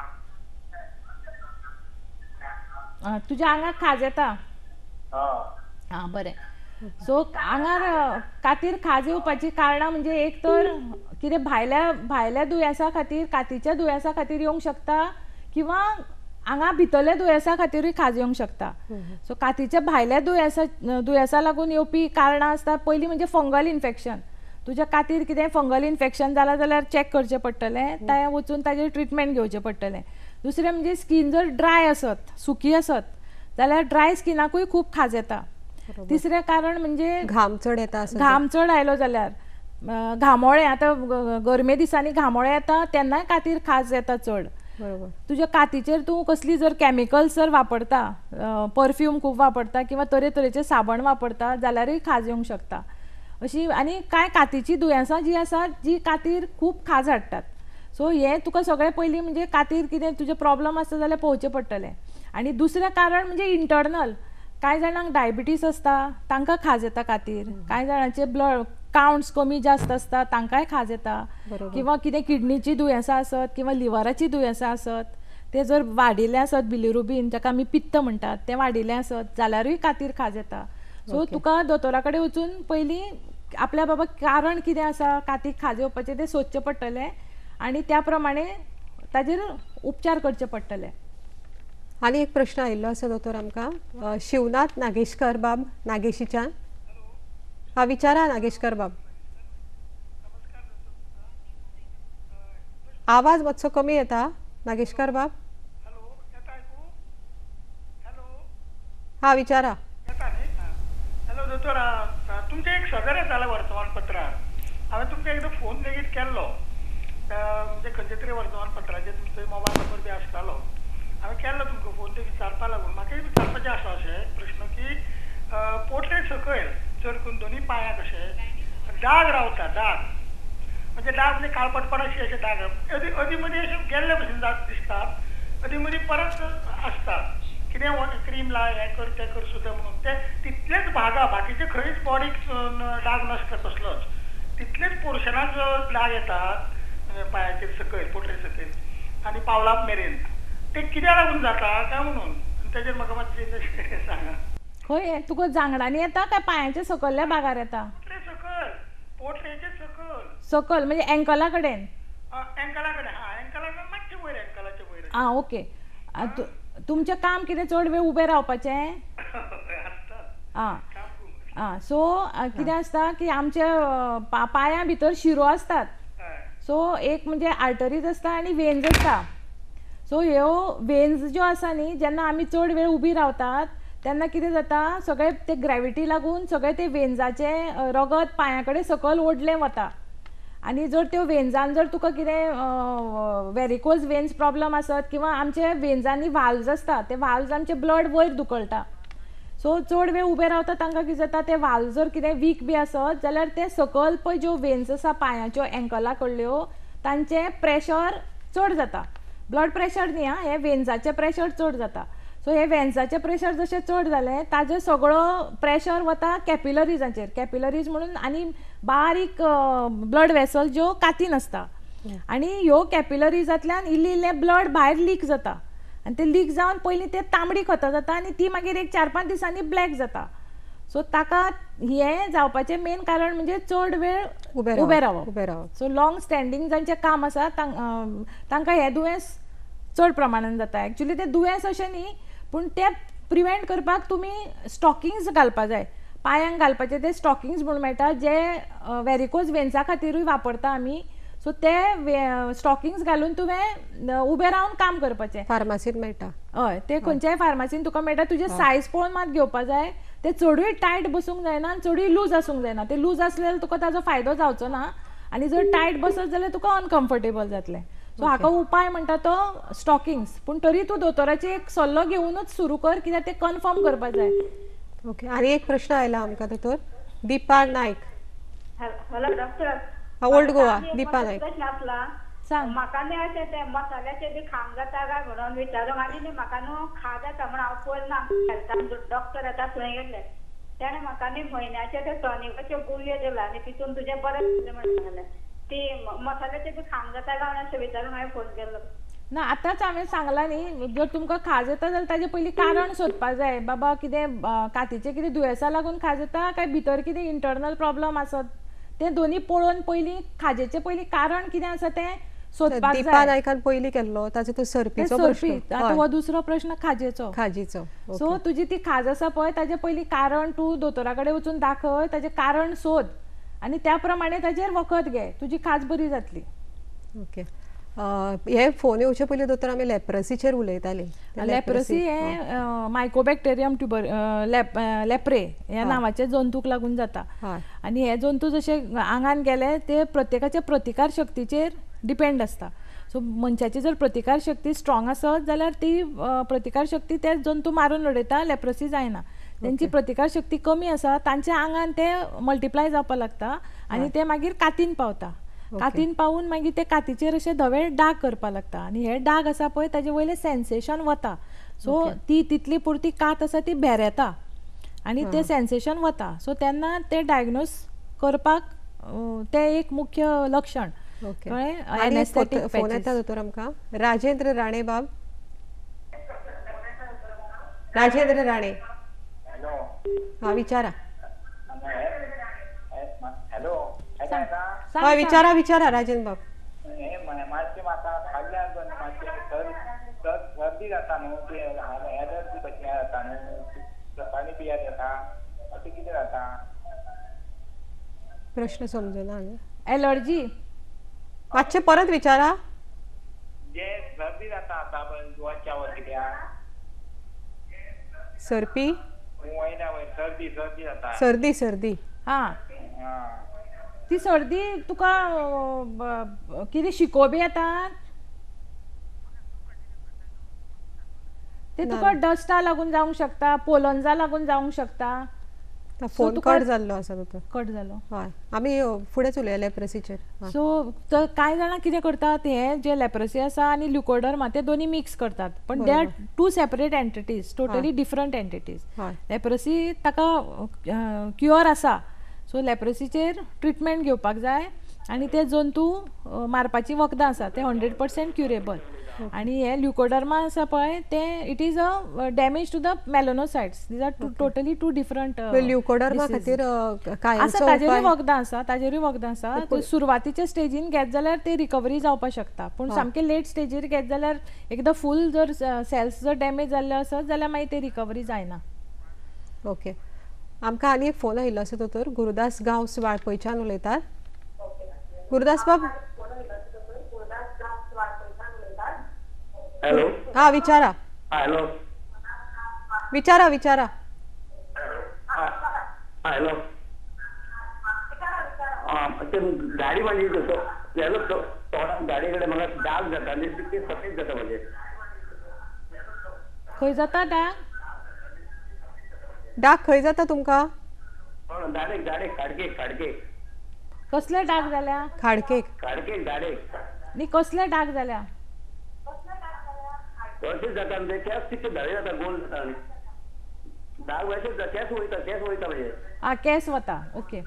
[SPEAKER 2] तुज्या आंगाक खाज येता? हां बरें. सो आंगार कातीर खाज येवपाची कारणां म्हणजे एक तर कितें भायल्या दुयेंसा खातीर, कातीच्या दुयेंसा खातीर येवंक शकता किंवा आंगा भितरल्या दुयेंसा खातीरूय खाज येवंक शकता. सो कातीच्या भायल्या दुयेंसा लागून येवपी कारणां आसता. पयली म्हणजे फंगल इन्फेक्शन. तुज्या कातीर कितें फंगल इन्फेक्शन जालां जाल्यार चॅक करचें पडटलें, थंय वचून ताजेर ट्रिटमेंट घेवचें पडटलें. दुसरें म्हणजे स्कीन जर ड्राय आसत, सुकी आसत जाल्यार ड्राय स्किनाकूय खूब खाज येता. तिसरें कारण म्हणजे
[SPEAKER 1] घाम चड येता.
[SPEAKER 2] घाम चड आयलो जाल्यार, घामोळे, आतां गरमे दिसांनी घामोळे येता तेन्नाय कातीर खाज येता चड.
[SPEAKER 1] बरोबर.
[SPEAKER 2] तुज्या कातीचेर तूं कसली जर कॅमिकल्स जर वापरता, परफ्यूम खूब वापरता किंवा तरेतरेचें साबण वापरता जाल्यारूय खाज येवंक शकता. अशी आनी कांय कातीची दुयेंसां जीं आसात जी कातीर खूब खाज हाडटात. सो हें तुका सगळें पयलीं म्हणजे कातीर कितें तुजें प्रॉब्लम आसता जाल्यार पळोवचें पडटलें. आनी दुसरें कारण म्हणजे इंटरनल. कांय जाणांक डायबिटीस आसता तांकां खाज येता कातीर, कांय जाणांचे ब्लड कावंट्स कमी जास्त आसता तांकांय खाज येता, किंवा कितें किडनीची दुयेंसां आसत किंवा लिव्हराची दुयेंसां आसत ते जर वाडिल्लें आसत, बिलिरुबीन जाका आमी पित्त म्हणटात तें वाडिल्लें आसत जाल्यारूय कातीर खाज येता. सो तुका दोतोरा कडेन वचून पयलीं आपल्या बाबा कारण कितें आसा कातीक खाज येवपाचें तें सोदचें पडटलें आनी त्या प्रमाणे ताजेर उपचार करचे पडटले.
[SPEAKER 1] आनी एक प्रश्न आयिल्लो आसा दोतोर आमकां, शिवनाथ नागेशकर बाब नागेशीच्यान. हा विचारा नागेशकर बाब. आवाज मातसो कमी येता नागेशकर बाब. हा विचारा.
[SPEAKER 6] हॅलो दोतोर, तुमचें एक सदर येतालें वर्तमानपत्रार. हांवें तुमकां एकदां फोन लेगीत केल्लो, म्हणजे खंयचे तरी वर्तमानपत्राचेर तुमचो मोबायल नंबर बी आसतालो. हांवें केल्लो तुमकां फोन ते विचारपा लागून. म्हाका विचारपाचें आसा अशें प्रश्न की पोटले सकयल चड करून दोनी पांयाक अशें डाग रावता, डाग म्हणजे डाग म्हणजे काळपटपणाशी अशे डाग अदी मदीं अशे गेल्ले भशेन दिसतात, अदी मदीं परत आसता. कितें क्रीम लाय, हें कर तें कर सुद्दां म्हणून ते तितलेच भागा, बाकीचे खंयच बॉडीक डाग नासता कसलोच, तितलेच पोर्शनाक डाग येतात पांयाचेर सकयल, पोटले सकयल आनी पावलाप मेरेन. ते कित्याक लागून जाता काय म्हणून तेजेर म्हाका मातशें सांगा.
[SPEAKER 2] खंय तुका जांगडांनी येता काय पांयाच्या सकयल्ल्या भागार येता?
[SPEAKER 6] सकयल, पोटलेचे सकयल.
[SPEAKER 2] सकयल म्हणजे एंकला कडेन?
[SPEAKER 6] एंकला कडेन, हा एंकला कडेन मातशें वयर, एंकलाच्या वयर.
[SPEAKER 2] आं ओके. तुमचें काम कितें चड वेळ उबें रावपाचें? आं आं सो कितें आसता की आमच्या पांयां भितर शिरो आसतात. सो एक म्हणजे आर्टरीज आसता आनी वेन्स आसता. सो ह्यो वेन्स ज्यो आसा न्ही, जेन्ना आमी चड वेळ उबी रावतात तेन्ना कितें जाता, सगळे ते ग्रॅविटी लागून सगळे ते वेन्साचे रगत पांया कडेन सकयल ओडलें वता. आनी जर त्यो वेन्सान जर तुका कितें वेरिकोज वेन्स प्रॉब्लम आसत किंवा आमचे वेन्सांनी वाल्व्स आसता, ते वाल्व्स आमचे ब्लड वयर धुकळटा. सो चड वेळ उबे रावता तांकां कितें जाता, ते वाल्व जर कितें वीक बी आसत जाल्यार ते सकयल पळय ज्यो वेन्स आसा पांयाच्यो एंकला कडल्यो तांचें प्रेशर चड जाता. ब्लड प्रेशर न्ही आं, हे वेन्साचें प्रेशर चड जाता. सो हे वेन्साचें प्रेशर जशें चड जालें ताजें सगळो प्रेशर वता कॅपिलरीजांचेर. कॅपिलरीज म्हणून आनी बारीक ब्लड वेसल ज्यो कातीन आसता आनी ह्यो कॅपिलरीजांतल्यान इल्लें इल्लें ब्लड भायर लीक जाता आनी ते लीक जावन पयलीं ते तांबडी खतां जाता आनी ती मागीर एक 4-5 दिसांनी ब्लॅक जाता. सो ताका हें जावपाचें मेन कारण म्हणजे चड वेळ उबें रावप. सो लॉंग स्टँडींग जांचें काम आसा तांकां हें दुयेंस चड प्रमाणान जाता. एक्चुली तें दुयेंस अशें न्ही, पूण तें प्रिवेंट करपाक तुमी स्टॉकिंग्स घालपाक जाय. पांयांक घालपाचे ते स्टॉकिंग्स म्हणून मेळटा जे वेरिकोज वेन्सा खातीरूय वापरता आमी. सो ते स्टॉकिंग्स घालून तुवें उबें रावन काम करपाचें.
[SPEAKER 1] फार्मासींत मेळटा.
[SPEAKER 2] हय, ते खंयच्याय फार्मासीन तुका मेळटा. तुजें सायज पळोवन मात घेवपा जाय. ते चडूय टायट बसूंक जायना आनी चडूय लूज आसूंक जायना. ते लूज आसले जाल्यार तुका ताजो फायदो जावचो ना आनी जर टायट बसत जाल्यार तुका अनकम्फर्टेबल जातलें. सो हाका उपाय म्हणटा तो स्टॉकिंग्स. पूण तरी तूं दोतोराची एक सल्लो घेवनूच सुरू कर, कित्याक ते कन्फर्म करपाक जाय.
[SPEAKER 1] ओके, आनी एक प्रश्न आयला आमकां दोतोर. Deepa Naik.
[SPEAKER 4] Hello doctor.
[SPEAKER 1] Old Goa. Deepa Naik
[SPEAKER 4] प्रश्न आसला.
[SPEAKER 2] सांग.
[SPEAKER 4] म्हाका न्ही अशें ते मसाल्याचे बी खांग जाता काय म्हणून विचारूंक आनी न्ही म्हाका न्हू खा जाता म्हणून हांव पयलीं ना हेल्थान डॉक्टर येता थंय गेल्ले. तेणें म्हाका न्ही म्हयन्याचे ते टॉनिकाच्यो गुळयो दिल्यो आनी तितून तुजें बरें जालें म्हणून सांगलें. ती मसाल्याचे बी खांग जाता काय म्हणून अशें विचारूंक हांवें फोन केल्लो.
[SPEAKER 2] ना, आतांच हांवें सांगलां न्ही, जर तुमकां खाज येता जाल्यार ताजें पयलीं कारण सोदपाक जाय. बाबा कितें कातीचें कितें दुयेंसा लागून खाज येता काय भितर कितें इंटरनल प्रॉब्लम आसत, तें दोनी पळोवन पयलीं खाजेचें पयलीं कारण कितें आसा तें सोदपाक
[SPEAKER 1] दीपा
[SPEAKER 2] जाय.
[SPEAKER 1] नायकान पयलीं केल्लो ताचो तो सर्पीचो प्रश्न.
[SPEAKER 2] आतां हो दुसरो प्रश्न खाजेचो.
[SPEAKER 1] खाजीचो.
[SPEAKER 2] सो तुजी ती खाज आसा पळय ताजें पयलीं कारण तूं दोतोरा कडेन वचून दाखय, ताजें कारण सोद आनी त्या प्रमाणे ताजेर वखद घे, तुजी खाज बरी जातली.
[SPEAKER 1] ओके. हे फोन येवचे पयलीं दोतोर आमी लेप्रोसीचेर उलयतालीं.
[SPEAKER 2] लेप्रोसी हे मायकोबॅक्टेरियम लेप्रे ह्या नांवाचे जंतूक लागून जाता. आनी हे जंतू जशे आंगान गेले ते प्रत्येकाच्या प्रतिकार शक्तीचेर डिपेंड आसता. सो मनशाची जर प्रतिकार शक्ती स्ट्रॉंग आसत जाल्यार ती प्रतिकार शक्ती ते जंतू मारून उडयता, लेप्रोसी जायना. त्यांची प्रतिकार शक्ती कमी आसा तांच्या आंगान ते मल्टिप्लाय जावपाक लागता आनी ते मागीर कातीन पावता. कातीन पावून मागीर ते कातीचेर अशे धवे डाग करपाक लागता आनी हे डाग आसा पळय ताजे वयले सेन्सेशन वता. सो ती तितली पुरती कात आसा ती भेरेता आनी ते सेन्सेशन वता. सो तेन्ना ते डायग्नोज करपाक ते एक मुख्य लक्षण.
[SPEAKER 1] फोन येता दोतोर आमकां. राजेंद्र राणे बाब. राजेंद्र राणे. हा, विचारा.
[SPEAKER 5] हॅलो.
[SPEAKER 1] हय, विचारा राजेंद्र बाब.
[SPEAKER 5] मातशें म्हाका खाल्ल्यान मातशें सर्दी जाता न्हू, ती एलर्जी कशी जाता न्हू, पाणी पियात येता, अशें कितें जाता?
[SPEAKER 1] प्रश्न समजना हांवें.
[SPEAKER 2] एलर्जी
[SPEAKER 1] मातशें परत विचारा.
[SPEAKER 5] जे सर्दी जाता आतां दुवाच्या वर कित्याक
[SPEAKER 1] सर्पी
[SPEAKER 5] सर्दी जाता.
[SPEAKER 1] सर्दी.
[SPEAKER 2] हां, ती सर्दी तुका कितें शिकोबी येतात ते तुका डस्टा लागून जावंक शकता, पोलन्जा लागून जावंक शकता.
[SPEAKER 1] फोन कट जाल्लो आसा दोतोर.
[SPEAKER 2] कट जालो.
[SPEAKER 1] हय, आमी फुडेंच उलया लेप्रोसीचेर.
[SPEAKER 2] सो कांय जाणां कितें करतात, हे जे लेप्रोसी आसा आनी ल्युकोडर्मा ते दोनी मिक्स करतात, पण they are 2 separate entities, totally different entities. Leprosy ताका क्युअर आसा. सो लेप्रोसीचेर ट्रिटमेंट घेवपाक जाय आनी ते जंतू मारपाची वखदां आसा ते 100% क्युरेबल. आणि हे ल्युकोडर्मा आसा पळय ते it is a damage to the melanocytes. These are totally two different.
[SPEAKER 1] Leukoderma खातीर
[SPEAKER 2] आसा ताजेरूय वखदां आसा. सुरवातीच्या स्टेजीन घेत जाल्यार ते रिकवरी जावपाक शकता, पूण सामके लेट स्टेजीर घेत जाल्यार एकदां फूल जर सेल्स जर डॅमेज जाल्ले आसत जाल्यार मागीर ते रिकवरी जायना.
[SPEAKER 1] ओके, आमकां आनी एक फोन आयिल्लो आसा दोतोर. गुरुदास गांवस वाळपयच्यान उलयतात. गुरुदास बाब,
[SPEAKER 7] हॅलो.
[SPEAKER 1] हा विचारा.
[SPEAKER 7] हॅलो.
[SPEAKER 1] विचारा.
[SPEAKER 7] हॅलो. ते गाडी म्हणजे कसं गेलो थोडा गाडीकडे मला डाग जाता आणि ते सफेद जाता. म्हणजे
[SPEAKER 2] खंय जाता
[SPEAKER 1] डाग खंय जाता तुमकां?
[SPEAKER 7] दाडे खाडके.
[SPEAKER 2] कसले डाग जाल्या?
[SPEAKER 1] खाडकेक
[SPEAKER 7] दाडे
[SPEAKER 2] न्ही, कसले डाग जाल्या?
[SPEAKER 7] तसेच जाता म्हणजे केस तिथे धळे जाता, गोल जाता आणि डाग व्हायचे केस वयता म्हणजे.
[SPEAKER 2] केस वता. ओके.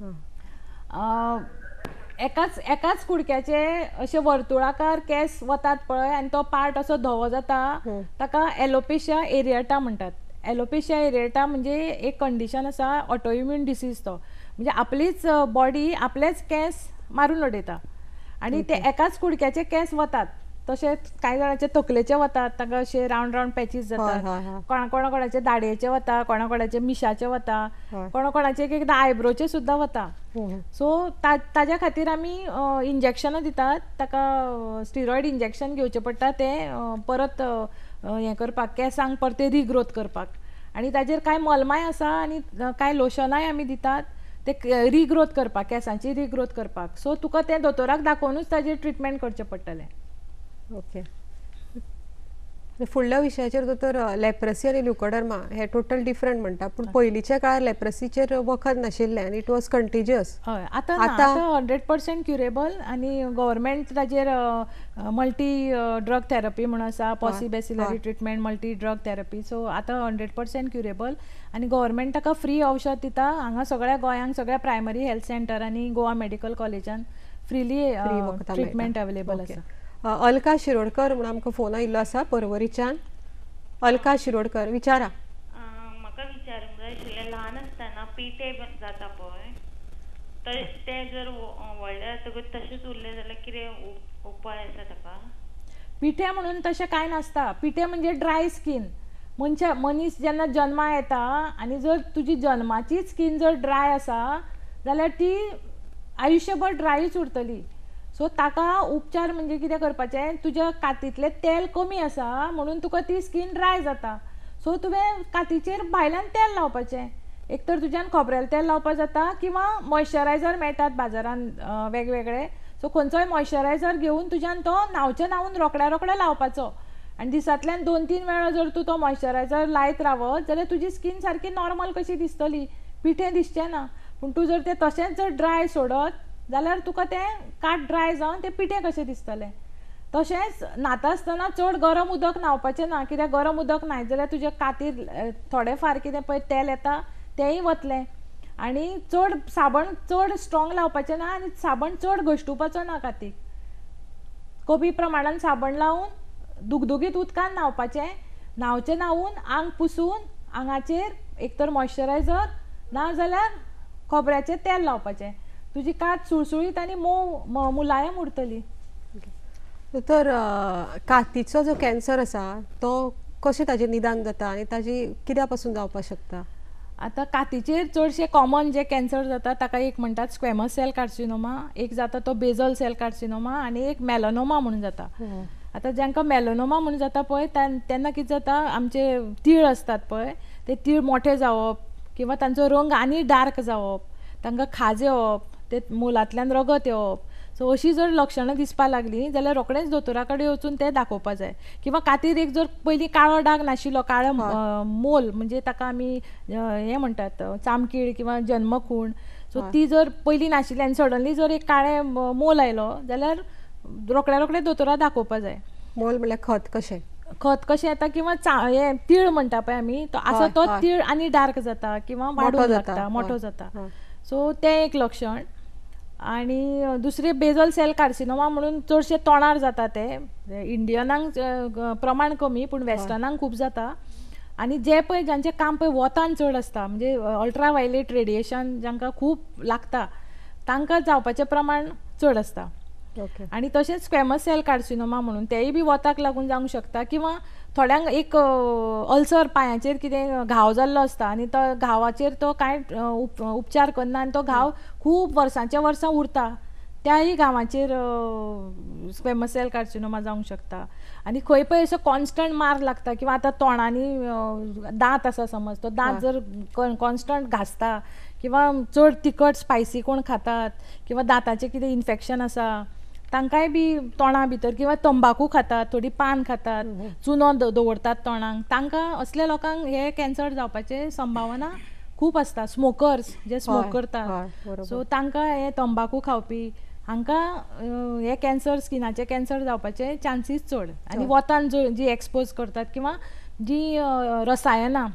[SPEAKER 2] एकाच कुडक्याचे अशे वर्तुळाकार केस वतात पळय आनी तो पार्ट असो धवो जाता, ताका एलोपेशिया एरिएटा म्हणटात. एलोपेशिया एरिएटा म्हणजे एक कंडिशन आसा, ऑटोइम्यून डिसीज तो. म्हणजे आपलीच बॉडी आपलेच केस मारून उडयता आनी ते एकाच कुडक्याचे केस वतात. तशेंच कांय जाणांचे तकलेचे वतात, तांकां अशे रावंड पॅचीस जातात. कोणाकोणाचे दाडयेचे वता, कोणाकोणाचे मिशाचे वता, कोणाकोणाचे एकदां आयब्रोचे सुद्दां वता. सो ताज्या खातीर आमी इंजेक्शनां दितात. ताका स्टिरॉयड इंजेक्शन घेवचें पडटा तें परत हें करपाक, केंसांक परते रिग्रोथ करपाक. आनी ताजेर कांय मलमाय आसा आनी कांय लोशनाय आमी दितात ते रिग्रोथ करपाक, केंसांची रिग्रोथ करपाक. सो तुका तें दोतोराक दाखोवनूच ताजेर ट्रिटमेंट करचें पडटलें.
[SPEAKER 1] ओके. फुडल्या विशयाचेर दोतोर, लेप्रसी आनी ल्युकोडर्मा हे टोटल डिफरंट म्हणटा, पूण पयलींच्या काळार लेप्रसीचेर वखद नाशिल्लें आनी इट वॉज कंटिजियस.
[SPEAKER 2] हय, आतां 100% क्युरेबल आनी गव्हर्मेंट ताजेर मल्टी ड्रग थेरपी म्हणून आसा, paucibacillary treatment, multi drug therapy. So आतां 100% क्युरेबल आनी गव्हर्मेंट ताका फ्री औषध दिता. हांगा सगळ्या गोंयांक सगळ्या प्रायमरी हेल्थ सेंटरांनी गोवा मेडिकल कॉलेजान फ्रीली ट्रिटमेंट अवेलेबल आसा.
[SPEAKER 1] अलका शिरोडकर म्हणून आमकां फोन आयिल्लो आसा परवरीच्यान. अलका शिरोडकर, विचारा.
[SPEAKER 8] म्हाका विचारूंक जाय आशिल्लें, ल्हान आसतना पिटे जाता पळय, ते जर व्हडले जातकच तशेंच उरले जाल्यार कितें उपाय आसा ताका?
[SPEAKER 2] पिठे म्हणून तशें कांय नासता. पिठे म्हणजे ड्राय स्कीन. मनीस जेन्ना जल्मा येता आनी जर तुजी जल्माची स्कीन जर ड्राय आसा जाल्यार ती आयुश्यभर ड्रायूच उरतली. सो ताका उपचार म्हणजे कितें करपाचें, तुज्या कातींतलें तेल कमी आसा म्हणून तुका ती स्कीन ड्राय जाता. सो तुवें कातीचेर भायल्यान तेल लावपाचें. एक तर तुज्यान खोबरेल तेल लावपाक जाता किंवा मॉइश्चरायझर मेळटात बाजारान वेगवेगळे. सो खंयचोय मॉइश्चरायझर घेवन तुज्यान तो न्हांवून रोखड्या लावपाचो आनी दिसांतल्यान 2-3 वेळा जर तूं तो मॉइश्चरायझर लायत रावत जाल्यार तुजी स्कीन सारकी नॉर्मल कशी दिसतली, पिठें दिसचें ना. पूण तूं जर तें तशेंच जर ड्राय सोडत जाल्यार तुका तें कात ड्राय जावन तें पिठें कशें दिसतलें. तशेंच न्हाता आसतना चड गरम उदक न्हांवपाचें ना, कित्याक गरम उदक न्हायत जाल्यार तुज्या कातीर थोडें फार कितें पळय तेल येता तेंय वतलें. आनी साबण चड स्ट्रॉंग लावपाचें ना आनी साबण चड घश्टुपाचो ना कातीक. कमी प्रमाणान साबण लावन दुगदुगीत उदकान न्हांवपाचें. न्हांवून आंग पुसून आंगाचेर एक तर मॉइश्चरायझर ना जाल्यार खोबऱ्याचें तेल लावपाचें. तुजी कात सुळसुळीत आनी मोव मुलायम उरतली.
[SPEAKER 1] तर कातीचो जो कॅन्सर आसा तो कशें ताजें निदान जाता आनी ताजी कित्या पासून जावपाक शकता?
[SPEAKER 2] आतां कातीचेर चडशे कॉमन जे कॅन्सर जाता ताका एक म्हणटात स्क्वेमस सेल कार्सिनोमा, एक जाता तो बेजल सेल कार्सिनोमा आनी एक मेलनोमा म्हणून जाता. आतां जांकां मेलनोमा म्हणून जाता पळय तेन्ना कितें जाता, आमचे तीळ असतात पळय ते तीळ मोठे जावप किंवा तांचो रंग आनी डार्क जावप, तांकां खाज येवप, ते मुलांतल्यान रगत येवप. सो अशीं जर लक्षणां दिसपाक लागलीं जाल्यार रोखडेंच दोतोरा कडेन वचून तें दाखोवपाक जाय. किंवा कातीर एक जर पयलीं काळो डाग नाशिल्लो, काळो मोल म्हणजे ताका आमी हें म्हणटात चामकीळ किंवा जन्मखूण, सो ती जर पयलीं नाशिल्ली आनी सडनली जर एक काळें मोल आयलो जाल्यार रोखडे दोतोरा दाखोवपाक जाय.
[SPEAKER 1] मोल म्हणल्यार खत कशें येता किंवा हे तीळ म्हणटा पळय आमी, तो आसा तो तीळ आनी डार्क जाता किंवा वाडूंक लागता, मोठो जाता. सो तें एक लक्षण.
[SPEAKER 2] आणि दुसरे बेजल सेल कार्सिनोमा म्हणून चडशे तोंडार जाता ते इंडियनांक प्रमाण कमी पूण वेस्टर्नांक खूब जाता आणि जे पळय जांचें काम पळय वतान चड आसता म्हणजे अल्ट्रावायलेट रेडिएशन जांकां खूब लागता तांकां जावपाचें प्रमाण चड आसता.
[SPEAKER 1] ओके.
[SPEAKER 2] आणि तशेंच स्क्वॅमस सेल कार्सिनोमा म्हणून तेय बी वताक लागून जावंक शकता किंवा थोड्यांक एक अल्सर पांयाचेर कितें घाव जाल्लो आसता आनी तो घावाचेर तो कांय उपचार करना आनी तो घाव खूब वर्सांच्या वर्सां उरता त्याही गांवाचेर स्क्वॅमस सेल कार्सिनोमा जावंक शकता. आनी खंय पळय असो कॉन्स्टंट मार लागता किंवा आतां तोंडांनी दांत आसा समज तो दांत जर कॉन्स्टंट घासता किंवा चड तिखट स्पायसी कोण खातात किंवा दांताचें कितें इन्फेक्शन आसा तांकांय बी तोंडा भितर किंवा तंबाखू खातात थोडी पान खातात चुनो दवरतात तोंडाक तांकां असल्या लोकांक हे कॅन्सर जावपाचे संभावना खूब आसता. स्मोकर्स जे स्मोक करतात सो तांकां हे तंबाखू खावपी हांकां हे कॅन्सर स्किनाचे कॅन्सर जावपाचे चान्सीस चड. आनी वतान जी एक्सपोज करतात किंवा जी रसायनां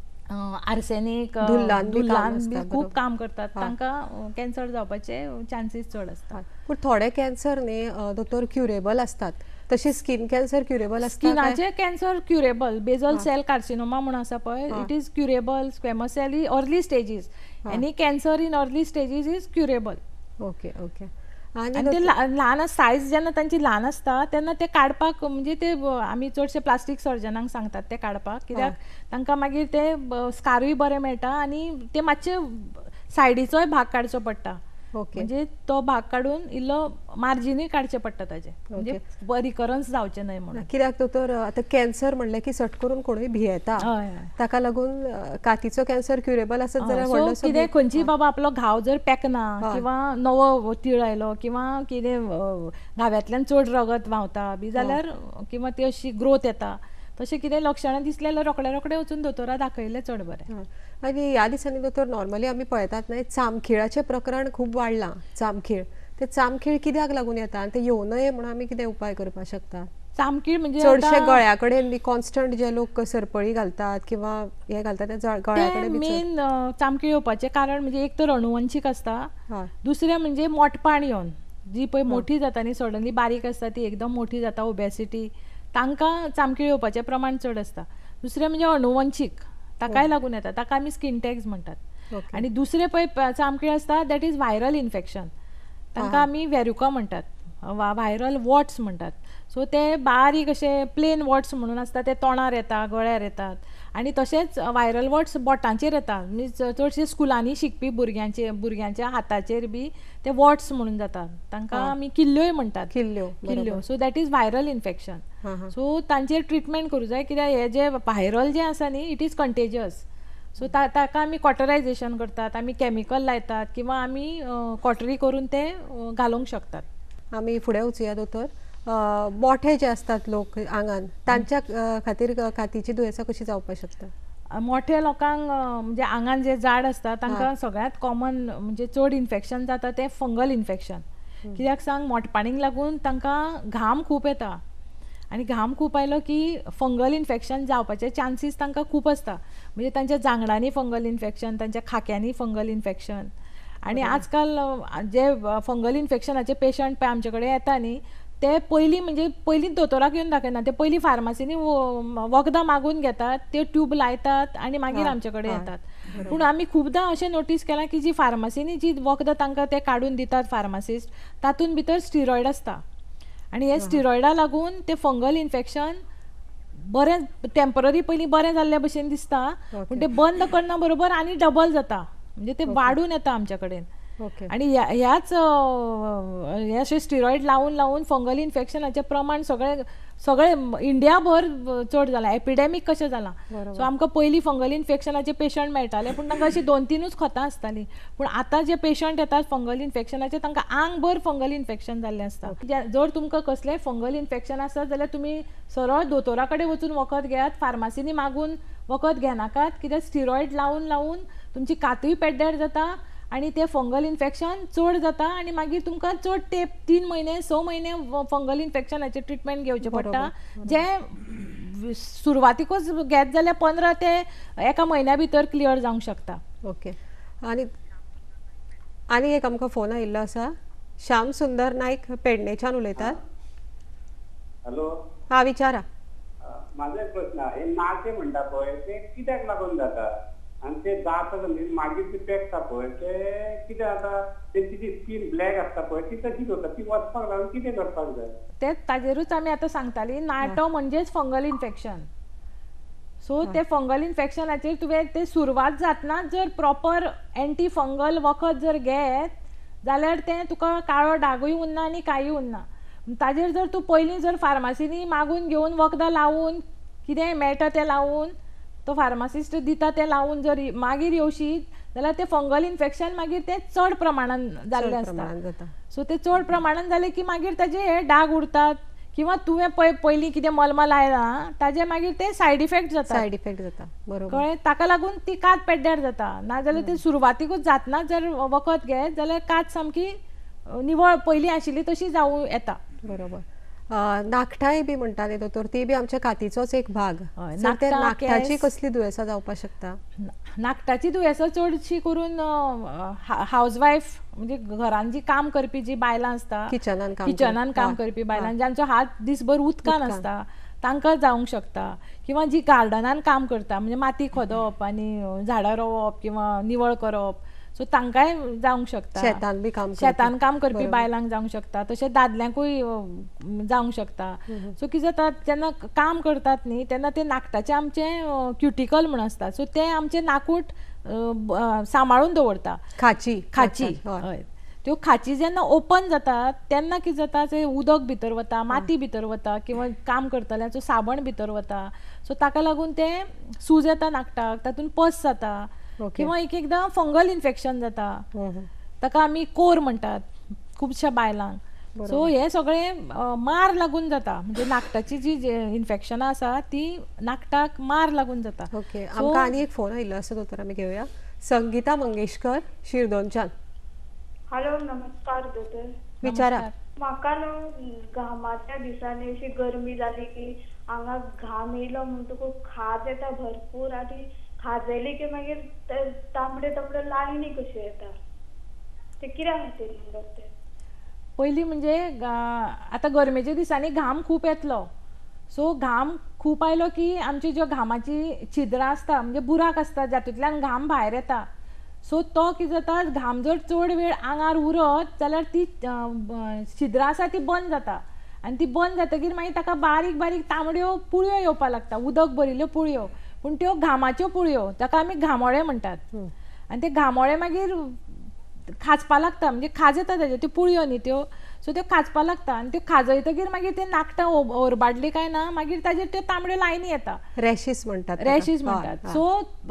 [SPEAKER 2] आर्सेनीक धुल्लान बी खूब काम करतात तांकां कॅन्सर जावपाचे चान्सीस चड आसतात.
[SPEAKER 1] पूण थोडे कॅन्सर न्ही दोतोर क्युरेबल असतात तशी स्किन कॅन्सर क्युरेबल असता.
[SPEAKER 2] स्किनाचे cancer curable basal cell carcinoma म्हणून आसा पळय it is curable. Squamous cell is early stages any cancer in early stages is curable.
[SPEAKER 1] Okay okay.
[SPEAKER 2] आणि ते ल्हान सायज जेन्ना तांची ल्हान आसता तेन्ना ते काडपाक म्हणजे ते आमी चडशे प्लास्टीक सर्जनांक सांगतात ते काडपाक कित्याक तांकां मागीर ते स्कारूय बरें मेळटा आनी ते मातशे सायडीचोय भाग काडचो पडटा.
[SPEAKER 1] ओके.
[SPEAKER 2] म्हणजे तो भाग काडून इल्लो मार्जिनूय काडचें पडटा ताजें म्हणजे रिकरन्स जावचें न्हय म्हणून.
[SPEAKER 1] कित्याक दोतोर आतां कॅन्सर म्हणलें की सट करून कोणूय भियेता ताका लागून कातीचो कॅन्सर क्युरेबल आसत जाल्यार व्हडलो
[SPEAKER 2] कितें खंयची बाबा आपलो घाव जर पेकना किंवा नवो तीळ आयलो किंवा कितें घाव्यांतल्यान चड रगत व्हांवता बी जाल्यार किंवा ती अशी ग्रोथ येता तशें कितें लक्षणां दिसलें जाल्यार रोखडे वचून दोतोरा दाखयलें चड बरें.
[SPEAKER 1] आनी ह्या दिसांनी दोतोर नॉर्मली आमी पळयतात न्हय चामखिळाचें प्रकरण खूब वाडलां. चामखीळ ते चामखीळ कित्याक लागून येता आनी ते येवं नये म्हणून आमी कितें उपाय करपाक शकता?
[SPEAKER 2] चामखीळ म्हणजे
[SPEAKER 1] चडशे गळ्या कडेन बी कॉन्स्टंट जे लोक सरपळी घालतात किंवा हे घालतात ते गळ्या कडेन
[SPEAKER 2] मेन चामखीळ येवपाचें कारण म्हणजे एक तर अनुवंशीक आसता दुसरें म्हणजे मोठपाण येवन जी पळय मोठी जाता न्ही सडनली बारीक आसता ती एकदम मोठी जाता ओबेसिटी तांकां चामखीळ येवपाचें प्रमाण चड आसता. दुसरें म्हणजे अनुवंशीक ताकाय लागून येता ताका आमी स्किन टॅग्स म्हणटात. आनी दुसरें पळय चामखीळ आसता दॅट इज व्हायरल इन्फेक्शन तांकां आमी वेरुका म्हणटात व्हायरल वॉट्स म्हणटात. सो ते बारीक अशे प्लेन वॉट्स म्हणून आसता ते तोंडार येता गळ्यार येतात आनी तशेंच व्हायरल वॉट्स बोटांचेर येता म्हणजे चडशे स्कुलांनी शिकपी भुरग्यांच्या हाताचेर बी ते वॉट्स म्हणून जातात तांकां आमी किल्ल्योय म्हणटात. किल्ल्यो so that is viral infection. So तांचेर ट्रिटमेंट करूं जाय कित्याक हे जे व्हायरल जे आसा न्ही इट इज कंटेजियस. सो ताका आमी कॉटरायजेशन करतात आमी केमिकल लायतात किंवा आमी कॉटरी करून ते घालूंक शकतात.
[SPEAKER 1] आमी फुडें वचुया दोतोर. मोठे जे असतात लोक आंगान तांच्या खातीर कातीची दुयेंसां कशी जावपाक शकता?
[SPEAKER 2] मोठ्या लोकांक म्हणजे आंगान जे जाड आसता तांकां सगळ्यांत कॉमन म्हणजे चड इन्फेक्शन जाता ते फंगल इन्फेक्शन. कित्याक सांग मोठपाणीक लागून तांकां घाम खूब येता आनी घाम खूब आयलो की फंगल इन्फेक्शन जावपाचे चान्सीस तांकां खूब आसता. म्हणजे तांच्या जांगडांनी फंगल इन्फेक्शन तांच्या खाक्यांनी फंगल इन्फेक्शन. आणि आजकाल जे फंगल इन्फेक्शनाचे पेशंट पळय आमचे कडेन येता न्ही ते पयलींच दोतोराक येवन दाखयना ते पयलीं फार्मासीनी वखदां मागून घेतात ते ट्यूब लायतात आनी मागीर आमचे कडेन येतात. पूण आमी खुबदां अशें नोटीस केलां की जी फार्मासीनी जी वखदां तांकां ते काडून दितात फार्मासिस्ट तातूंत भितर स्टिरॉयड आसता आनी हे स्टिरॉयडा लागून ते फंगल इन्फेक्शन बरें टेम्पररी पयलीं बरें जाल्ले भशेन दिसता पूण ते बंद करना बरोबर आनी डबल जाता म्हणजे ते वाडून येता आमच्या कडेन. आणि ह्याच हे अशे स्टिरॉयड लावून फंगल इन्फेक्शनाचें प्रमाण सगळे इंडिया भर चड जालां एपिडेमीक कशें जालां. सो आमकां पयलीं फंगल इन्फेक्शनाचे पेशंट मेळटाले पूण तांकां अशीं 2-3 खतां आसतालीं पूण आतां जे पेशंट येतात फंगल इन्फेक्शनाचे तांकां आंगभर फंगल इन्फेक्शन जाल्लें आसता. जर तुमकां कसलेंय फंगल इन्फेक्शन आसत जाल्यार तुमी सरळ दोतोरा कडेन वचून वखद घेयात फार्मासीनी मागून वखद घेनाकात कित्याक स्टिरॉयड लावून तुमची कातूय पेड्ड्यार जाता आनी ते फंगल इन्फेक्शन चड जाता आनी मागीर तुमकां चड तेंप 3 म्हयने 6 म्हयने फंगल इन्फेक्शनाचे ट्रिटमेंट घेवचें पडटा जे सुरवातीकूच घेत जाल्यार 15 ते 1 म्हयन्या भितर क्लियर जावंक शकता.
[SPEAKER 1] ओके. आनी आनी एक आमकां फोन आयिल्लो आसा. श्याम सुंदर नायक पेडणेच्यान उलयतात.
[SPEAKER 7] हॅलो,
[SPEAKER 1] हा विचारा.
[SPEAKER 7] माझा एक प्रश्न आहे. नाके म्हणटा पळय ते कित्याक लागून जाता आणि ते जाता मागीर ते पेकता पळय ते कित्याक जाता? तेंची जी स्कीन ब्लॅक आसता पळय ती कशी करता? ती वचपाक लागून कितें करपाक जाय?
[SPEAKER 2] ते ताजेरूच आमी आतां सांगताली. नाटो म्हणजेच फंगल इन्फेक्शन. सो ते फंगल इन्फेक्शनाचेर तुवें ते सुरवात जातना जर प्रॉपर एंटी फंगल वखद जर घेत जाल्यार तें तुका काळो डागूय उरना आनी कांय उरना. ताजेर जर तूं पयलीं जर फार्मासीनी मागून घेवन वखदां लावून कितेंय मेळटा तें लावून तो फार्मासिस्ट दिता तें लावून जर मागीर येवशीत जाल्यार तें फंगल इन्फेक्शन मागीर तें चड प्रमाणान जाल्लें आसता. सो ते चड प्रमाणान जालें की मागीर ताजे हे डाग उरतात किंवा तुवें पयलीं कितें मलमां लायलां ताजे मागीर ते सायड इफेक्ट जाता.
[SPEAKER 1] बरोबर.
[SPEAKER 2] कळ्ळें? ताका लागून ती कात पेड्ड्यार जाता. नाजाल्यार ती सुरवातीकूच जातना जर वखद घेत जाल्यार कात सामकी निवळ पयलीं आशिल्ली तशी जावं येता.
[SPEAKER 1] बरोबर. नाखटाय बी म्हणटाले दोतोर, ती बी आमच्या कातीचोच एक भाग. नाखटाची कसली दुयेंसां जावपाक शकता?
[SPEAKER 2] नाखटाची दुयेंसां चडशी करून हाऊसवायफ म्हणजे घरान जी काम करपी जी बायलां आसता, किचनान काम करपी बायलां ज्यांचो हात दिसभर उदकान आसता तांकां जावंक शकता. किंवा जी गार्डनान काम करता म्हणजे माती खोदप आनी झाडां रोवप किंवा निवळ करप सो तांकांय जावंक शकता. शेतान काम करपी बायलांक जावंक शकता. तशेंच दादल्यांकूय जावंक शकता. सो कितें जाता जेन्ना काम करतात न्ही तेन्ना ते नाखटाचें आमचें क्युटिकल म्हण आसता. सो ते आमचें नाकूट सांबाळून दवरता. खाची हय. त्यो खाची जेन्ना ओपन जातात तेन्ना कितें जाता ते उदक भितर वता, माती भितर वता किंवा काम करतल्याचो साबण भितर वता. सो ताका लागून ते सूज येता नाकटाक, तातूंत पस जाता किंवा एक एकदां फंगल इन्फेक्शन जाता. ताका आमी कोर म्हणटात खुबश्या बायलांक. सो हे सगळें मार लागून जाता. म्हणजे नाकटाची जी इन्फेक्शनां आसा ती नाकटाक मार लागून जाता.
[SPEAKER 1] ओके. आमकां आनी एक फोन आयिल्लो आसा दोतोर, आमी घेवया. संगीता मंगेशकर शिरदोनच्यान.
[SPEAKER 9] हॅलो, नमस्कार दोतोर.
[SPEAKER 1] विचारा.
[SPEAKER 9] म्हाका न्हू घामाच्या दिसांनी अशी गरमी जाली की आंगाक घाम येयलो म्हणटकूच खाज येता भरपूर आनी खाजयली की मागीर तांबडे तांबडे लायनी कशी येता. ते कित्या खातीर म्हणटात ते?
[SPEAKER 2] पयलीं म्हणजे आतां गरमेच्या दिसांनी घाम खूब येतलो. सो घाम खूब आयलो की आमची ज्यो घामाची छिद्रां आसता म्हणजे बुराक आसता जातूंतल्यान घाम भायर येता. सो तो कितें जाता घाम जर चड वेळ आंगार उरत जाल्यार ती छिद्रां आसा ती बंद जाता. आनी ती बंद जातकीर मागीर ताका बारीक बारीक तांबड्यो पुळयो येवपाक लागता, उदक भरिल्ल्यो पुळयो. पूण त्यो घामाच्यो पुळयो ताका आमी घामोळे म्हणटात. आनी ते घामोळे मागीर खाजपाक लागता म्हणजे खाज येता ताज्यो त्यो पुळयो न्ही त्यो. सो त्यो खाजपाक लागता आनी त्यो खाजयतकीर मागीर ते नाकटां ओरबाडली काय ना मागीर ताजेर त्यो तांबड्यो लायनी येता. रॅशीस म्हणटात. सो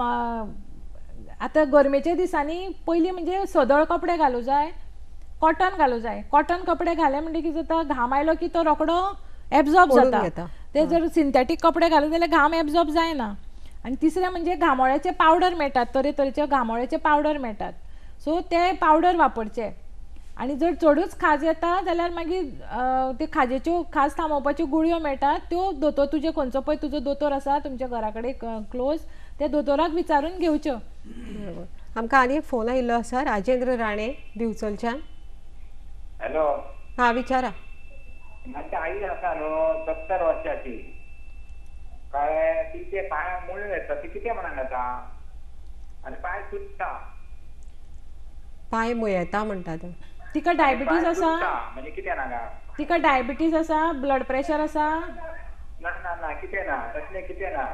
[SPEAKER 2] आतां गरमेच्या दिसांनी पयलीं म्हणजे सदळ कपडे घालूं जाय, कॉटन घालूं जाय. कॉटन कपडे घाले म्हणजे कितें जाता घाम आयलो की तो रोखडो एब्जॉर्ब जाता. ते जर सिंथेटीक कपडे घाले जाल्यार घाम एब्जॉर्ब जायना. आनी तिसरें म्हणजे घामोळ्याचे पावडर मेळटात, तरेतरेचे घामोळ्याचे पावडर मेळटात. सो ते पावडर वापरचे. आनी जर चडूच खाज येता जाल्यार मागीर ते खाजेच्यो खाज थांबोवपाच्यो गुळयो मेळटात. त्यो दोतोर तुजे खंयचो पळय तुजो दोतोर आसा तुमच्या घरा कडेन क्लोज त्या दोतोराक विचारून घेवच्यो.
[SPEAKER 1] आमकां आनी एक फोन आयिल्लो आसा राजेंद्र राणे दिवचलच्यान.
[SPEAKER 5] हॅलो.
[SPEAKER 1] हा विचारा.
[SPEAKER 5] माझी आई आसा न्हू 70 वर्षाची. कळ्ळें? तिचे पांयाक मुळ्यो येता. ती कितें म्हणून येता? आनी पांय सुजता.
[SPEAKER 1] पांय मुयेता म्हणटात.
[SPEAKER 2] तिका डायबिटीज आसा?
[SPEAKER 5] म्हणजे कितें नाका?
[SPEAKER 2] तिका डायबिटीज आसा, ब्लड प्रेशर आसा?
[SPEAKER 5] ना ना ना कितें ना, तसलें कितें ना.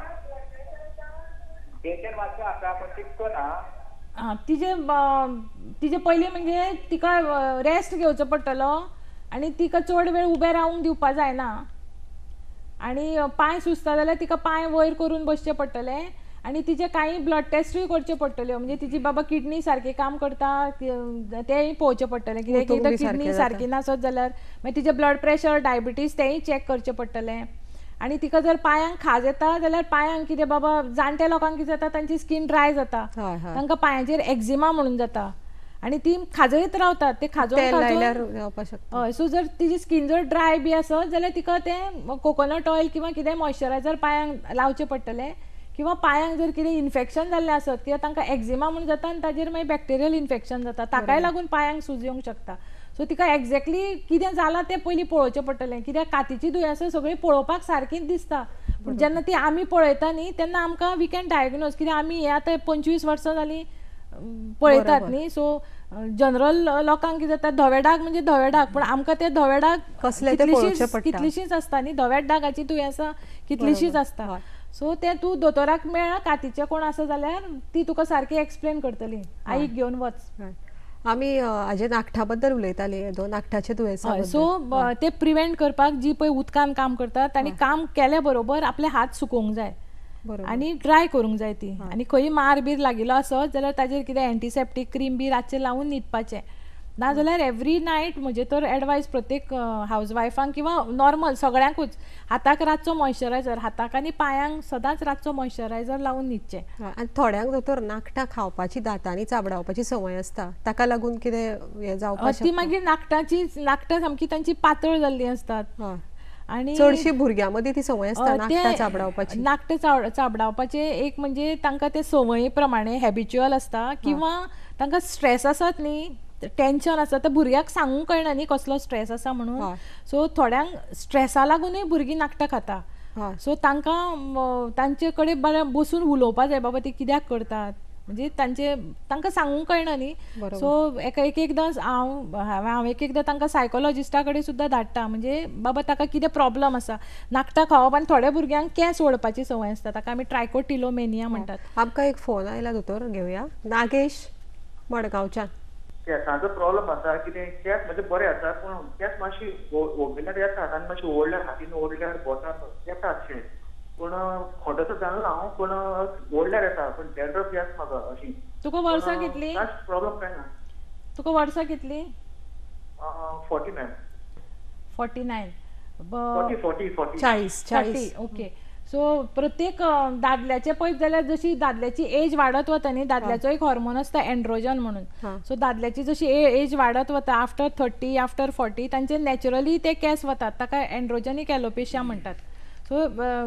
[SPEAKER 5] पेशंट मातसो आसा पण तितको ना.
[SPEAKER 2] तिजे पयलीं म्हणजे तिका रेस्ट घेवचो पडटलो आनी तिका चड वेळ उबें रावूंक दिवपा जायना. आनी पांय सुजता जाल्यार तिका पांय वयर करून बसचें पडटलें आनी तिचे कांय ब्लड टेस्टूय करच्यो पडटल्यो. म्हणजे तिची बाबा किडनी सारकी काम करता तेंय पळोवचें पडटलें. कित्याक एकदां किडनी सारकी नासत जाल्यार मागीर तिचें ब्लड प्रेशर डायबिटीज तेंय चॅक करचें पडटलें. आनी तिका जर पांयांक खाज येता जाल्यार पांयांक कितें बाबा जाणट्या लोकांक कितें जाता तांची स्कीन ड्राय जाता, तांकां पांयाचेर एक्झिमा म्हणून जाता आनी ती खाजयत रावतात. ते हय. सो जर तिची स्कीन जर ड्राय बी आसत जाल्यार तिका तें कोकोनट ऑयल किंवा कितें मॉइश्चरायझर पांयांक लावचें पडटलें किंवा पांयांक जर कितें इन्फेक्शन जाल्लें आसत कित्याक तांकां एक्झिमा म्हणून जाता आनी ताजेर मागीर बॅक्टेरियल इन्फेक्शन जाता ताकाय लागून पांयांक सूज येवंक शकता. सो तिका एक्झॅक्टली कितें जालां तें पयलीं पळोवचें पडटलें कित्याक कातीची दुयेंसां सगळीं पळोवपाक सारकींच दिसता पूण जेन्ना ती आमी पळयता न्ही तेन्ना आमकां वी कॅन डायग्नोज कित्याक आमी हे आतां 25 वर्सां जालीं पळयतात न्ही. सो जनरल लोकांक कितें जाता धवे डाग म्हणजे धवे डाग पूण आमकां ते धवे डाग कितलीशींच आसता न्ही. धव्या डागाची दुयेंसां कितलीशींच आसता. सो ते तूं दोतोराक मेळ कातीचे कोण आसा जाल्यार ती तुका सारकी एक्सप्लेन करतली आईक घेवन वच.
[SPEAKER 1] आमी हाजे नाखटा बद्दल उलयताली नाखटाचे दुयेंसा.
[SPEAKER 2] सो ते प्रिवेंट करपाक जी पळय उदकान काम करतात तांणी काम केल्या बरोबर आपले हात सुकोवंक जाय आनी ड्राय करूंक जाय ती. आनी खंय मार बीर लागिल्लो आसत जाल्यार ताजेर कितें एंटीसेप्टीक क्रीम बी रातचें लावून न्हिदपाचें नाजाल्यार एवरी नायट म्हणजे तर एडवायस प्रत्येक हावज वायफांक किंवा नॉर्मल सगळ्यांकूच हाताक रातचो मॉइश्चरायझर हाताक आनी पांयांक सदांच रातचो मॉइश्चरायझर लावून न्हिदचें.
[SPEAKER 1] आनी थोड्यांक दोतोर नाखटां खावपाची दातांनी चाबडावपाची संवय आसता ताका लागून कितें हें जावपाक
[SPEAKER 2] ती मागीर नाखटां सामकी तांची पातळ जाल्लीं असतात
[SPEAKER 1] आनी चडशी भुरग्यां मदीं ती संवय आसता नाखटां चाबडावपाची.
[SPEAKER 2] नाखटां चाबडावपाचे एक म्हणजे तांकां ते संवय प्रमाणे हॅबिच्युअल आसता किंवा तांकां स्ट्रेस आसत न्ही टेन्शन आसा तर भुरग्याक सांगूंक कळना न्ही कसलो स्ट्रेस आसा म्हणून. सो थोड्यांक स्ट्रेसा लागूनय भुरगीं नाखटां खाता. सो तांकां तांचे कडेन बरें बसून उलोवपा जाय बाबा ती कित्याक करतात म्हणजे तांकां सांगूंक कळना न्ही. सो एकदां हांव एकदां तांकां सायकोलॉजिस्टा कडेन सुद्दां धाडटा म्हणजे बाबा ताका कितें प्रॉब्लम आसा. नाखटां खावप आनी थोड्या भुरग्यांक केंस ओडपाची संवय आसता ताका आमी ट्रायकोटिलोमेनिया म्हणटात.
[SPEAKER 1] आमकां एक फोन आयला दोतोर घेवया. नागेश मडगांवच्यान.
[SPEAKER 10] केसांचो प्रॉब्लम आसा कितें केस म्हणजे बरें आसा पूण केस मातशी ओडिल्यार येतात आनी मातशी ओडल्यार हातीन ओडल्यार बोटान येतात अशें पूण खोटोसो जाणलो हांव पूण ओडल्यार येता पूण डॅन्ड्रफ येस म्हाका अशी.
[SPEAKER 2] तुका वर्सां कितली?
[SPEAKER 10] प्रॉब्लम काय ना.
[SPEAKER 2] तुका वर्सां कितली?
[SPEAKER 10] 49.
[SPEAKER 2] 40. ओके. सो प्रत्येक दादल्याचे पळयत जाल्यार जशी दादल्याची एज वाडत वता न्ही दादल्याचो एक हॉर्मोन आसता एंड्रोजन म्हणून. सो दादल्याची जशी एज वाडत वता आफ्टर 30 आफ्टर 40 तांचे नॅचरली ते केस वतात ताका एंड्रोजनीक एलोपेशिया म्हणटात. सो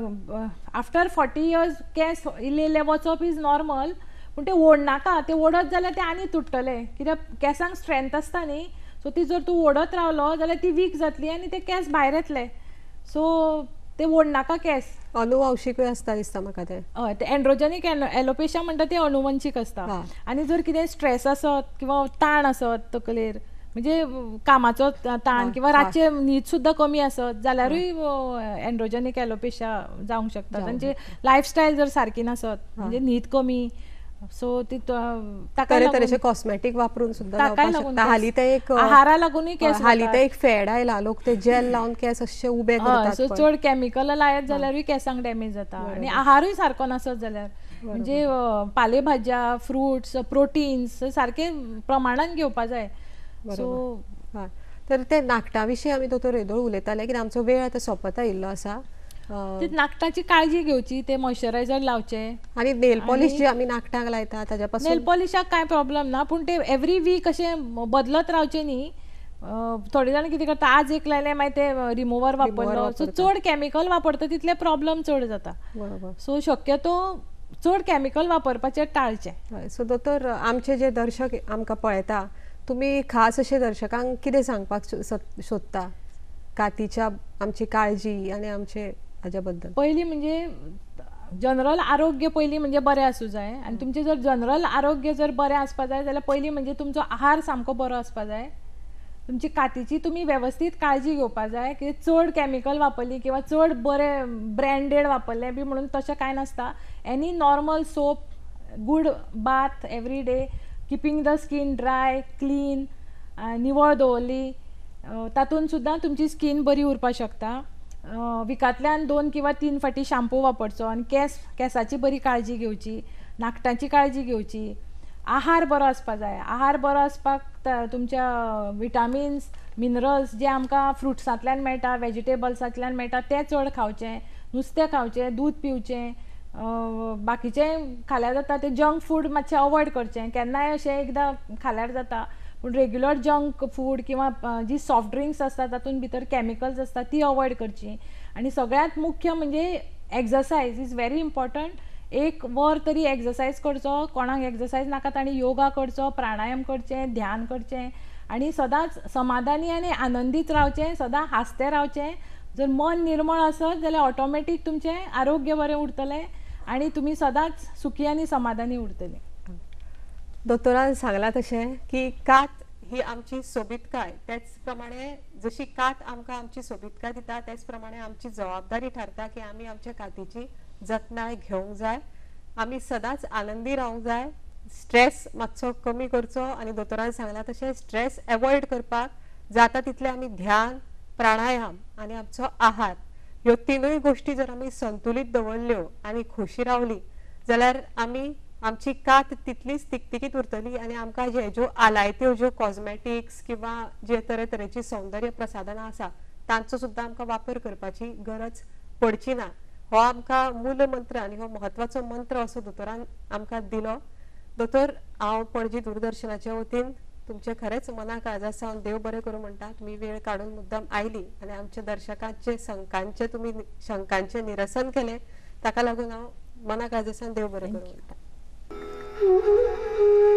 [SPEAKER 2] आफ्टर 40 इयर्स केस इल्ले इल्ले वचप इज नॉर्मल पूण ते ओडनाका. ते ओडत जाल्यार ते आनी तुट्टले कित्याक केसांक स्ट्रेंथ आसता न्ही. सो ती जर तूं ओडत रावलो जाल्यार ती वीक जातली आनी ते केस भायर येतले. सो ते ओडनाका केस.
[SPEAKER 1] अनुवंशीकूय आसता दिसता म्हाका ते.
[SPEAKER 2] हय ते एंड्रोजनीक एलोपेशिया म्हणटा ते अनुवंशीक आसता. आनी जर कितें स्ट्रेस आसत किंवा ताण आसत तकलेर म्हणजे कामाचो ताण किंवा रातचे न्हीद सुद्दां कमी आसत जाल्यारूय एंड्रोजनीक एलोपेशिया जावंक शकता. तांची लायफस्टायल जर सारकी नासत म्हणजे न्हीद कमी सो ती
[SPEAKER 1] तरेतरेचे कॉस्मेटिक वापरून सुद्दां जावपाक शकता. हालीं ते एक
[SPEAKER 2] आहारा लागूनय केस
[SPEAKER 1] हालीं ते एक फॅड आयला लोक ते जेल लावन केस अशे उबे करतात.
[SPEAKER 2] सो चड कॅमिकल लायत जाल्यारूय केसांक डॅमेज जाता आनी आहारूय सारको नासत जाल्यार म्हणजे पालेभाज्या फ्रुट्स प्रोटीन्स सारके प्रमाणान घेवपा जाय. सो
[SPEAKER 1] तर ते नाखटा विशीं आमी दोतोर येदोळ उलयताले कित्याक आमचो वेळ आतां सोंपत येयल्लो आसा.
[SPEAKER 2] नाखटाची काळजी घेवची ते मॉइश्चरायझर लावचे
[SPEAKER 1] आनी नेल पॉलिश जी आमी नाखटांक लायता ताच्या पासून
[SPEAKER 2] नेल पॉलिशाक कांय प्रॉब्लेम ना पूण ते एवरी वीक अशें बदलत रावचें न्ही. थोडे जाण कितें करता आज एक लायलें मागीर ते रिमुवर वापरलो सो चड कॅमिकल वापरता तितले प्रॉब्लेम चड जाता. सो शक्यतो चड कॅमिकल वापरपाचें टाळचें.
[SPEAKER 1] सो दोतोर आमचे जे दर्शक आमकां पळयता तुमी खास अशे दर्शकांक कितें सांगपाक सोदता कातीच्या आमची काळजी आनी आमचे हाज्या बद्दल?
[SPEAKER 2] पयलीं म्हणजे जनरल आरोग्य पयलीं म्हणजे बरें आसूं जाय आनी तुमचें जर जनरल आरोग्य जर बरें आसपा जाय जाल्यार पयलीं म्हणजे तुमचो आहार सामको बरो आसपा जाय. तुमची कातीची तुमी वेवस्थीत काळजी घेवपा जाय की चड कॅमिकल वापरली किंवा चड बरें ब्रँडेड वापरलें बी म्हणून तशें कांय नासता. Any normal soap good bath every day keeping the skin dry clean निवळ दवरली तातूंत सुद्दां तुमची स्कीन बरी उरपाक शकता. विकांतल्यान 2 किंवा 3 फावटी शॅम्पू वापरचो आनी केसाची बरी काळजी घेवची नाखटांची काळजी घेवची. आहार बरो आसपा जाय. आहार बरो आसपाक तुमच्या विटामिन्स मिनरल्स जे आमकां फ्रुट्सांतल्यान मेळटा वेजिटेबल्सांतल्यान मेळटा ते चड खावचें. नुस्तें खावचें दूद पिवचें. बाकीचें खाल्यार जाता तें जंक फूड मातशें अवॉयड करचें. केन्नाय अशें एकदां खाल्यार जाता पूण रेग्युलर जंक फूड किंवा जी सॉफ्ट ड्रिंक्स आसता तातूंत भितर कॅमिकल्स आसता ती अवॉयड करची. आनी सगळ्यांत मुख्य म्हणजे एक्सरसायज इज व्हेरी इम्पॉर्टंट. एक वर तरी एक्सरसाइज करचो, कोणाक एक्सरसाइज नाका ताणी योगा करचो, प्राणायाम करचें, ध्यान करचें आनी सदांच समाधानी आनी आनंदीत रावचें, सदां हांसतें रावचें. जर मन निर्मळ आसत जाल्यार ऑटोमॅटीक तुमचें आरोग्य बरें उरतलें आनी तुमी सदांच सुखी आनी समाधानी उरतलीं.
[SPEAKER 1] दोतोरान सांगलां तशें की कात ही आमची सोबीतकाय, त्याच प्रमाणे जशी कात आमकां आमची सोबीतकाय दिता त्याच प्रमाणे आमची जबाबदारी ठरता की आमी आमच्या कातीची जतनाय घेवंक जाय, आमी सदांच आनंदी रावंक जाय, स्ट्रेस मातसो कमी करचो आनी दोतोरान सांगलां तशें स्ट्रेस एवॉयड करपाक जाता तितले आमी ध्यान, प्राणायाम आनी आमचो आहार ह्यो तिनूय गोश्टी जर आमी संतुलीत दवरल्यो आनी खोशी रावली जाल्यार आमी आमची कात तितलीच तिकतिकीत उरतली आनी आमकां ज्यो आलायत्यो ज्यो कॉस्मॅटिक्स किंवा जे तरेतरेची सौंदर्य प्रसाधनां आसा तांचो सुद्दां आमकां वापर करपाची गरज पडची ना. हो आमकां मूल मंत्र आनी हो म्हत्वाचो मंत्र असो दोतोरान आमकां दिलो. दोतोर, हांव पणजी दूरदर्शनाच्या वतीन तुमचे खरेंच मना काळजा सावन देव बरें करूं म्हणटा. तुम्ही वेळ काडून मुद्दाम आयली आनी आमच्या दर्शकांचे शंकांचे निरसन केले, ताका लागून हांव मना काळजा सावन देव बरें करूं म्हणटा.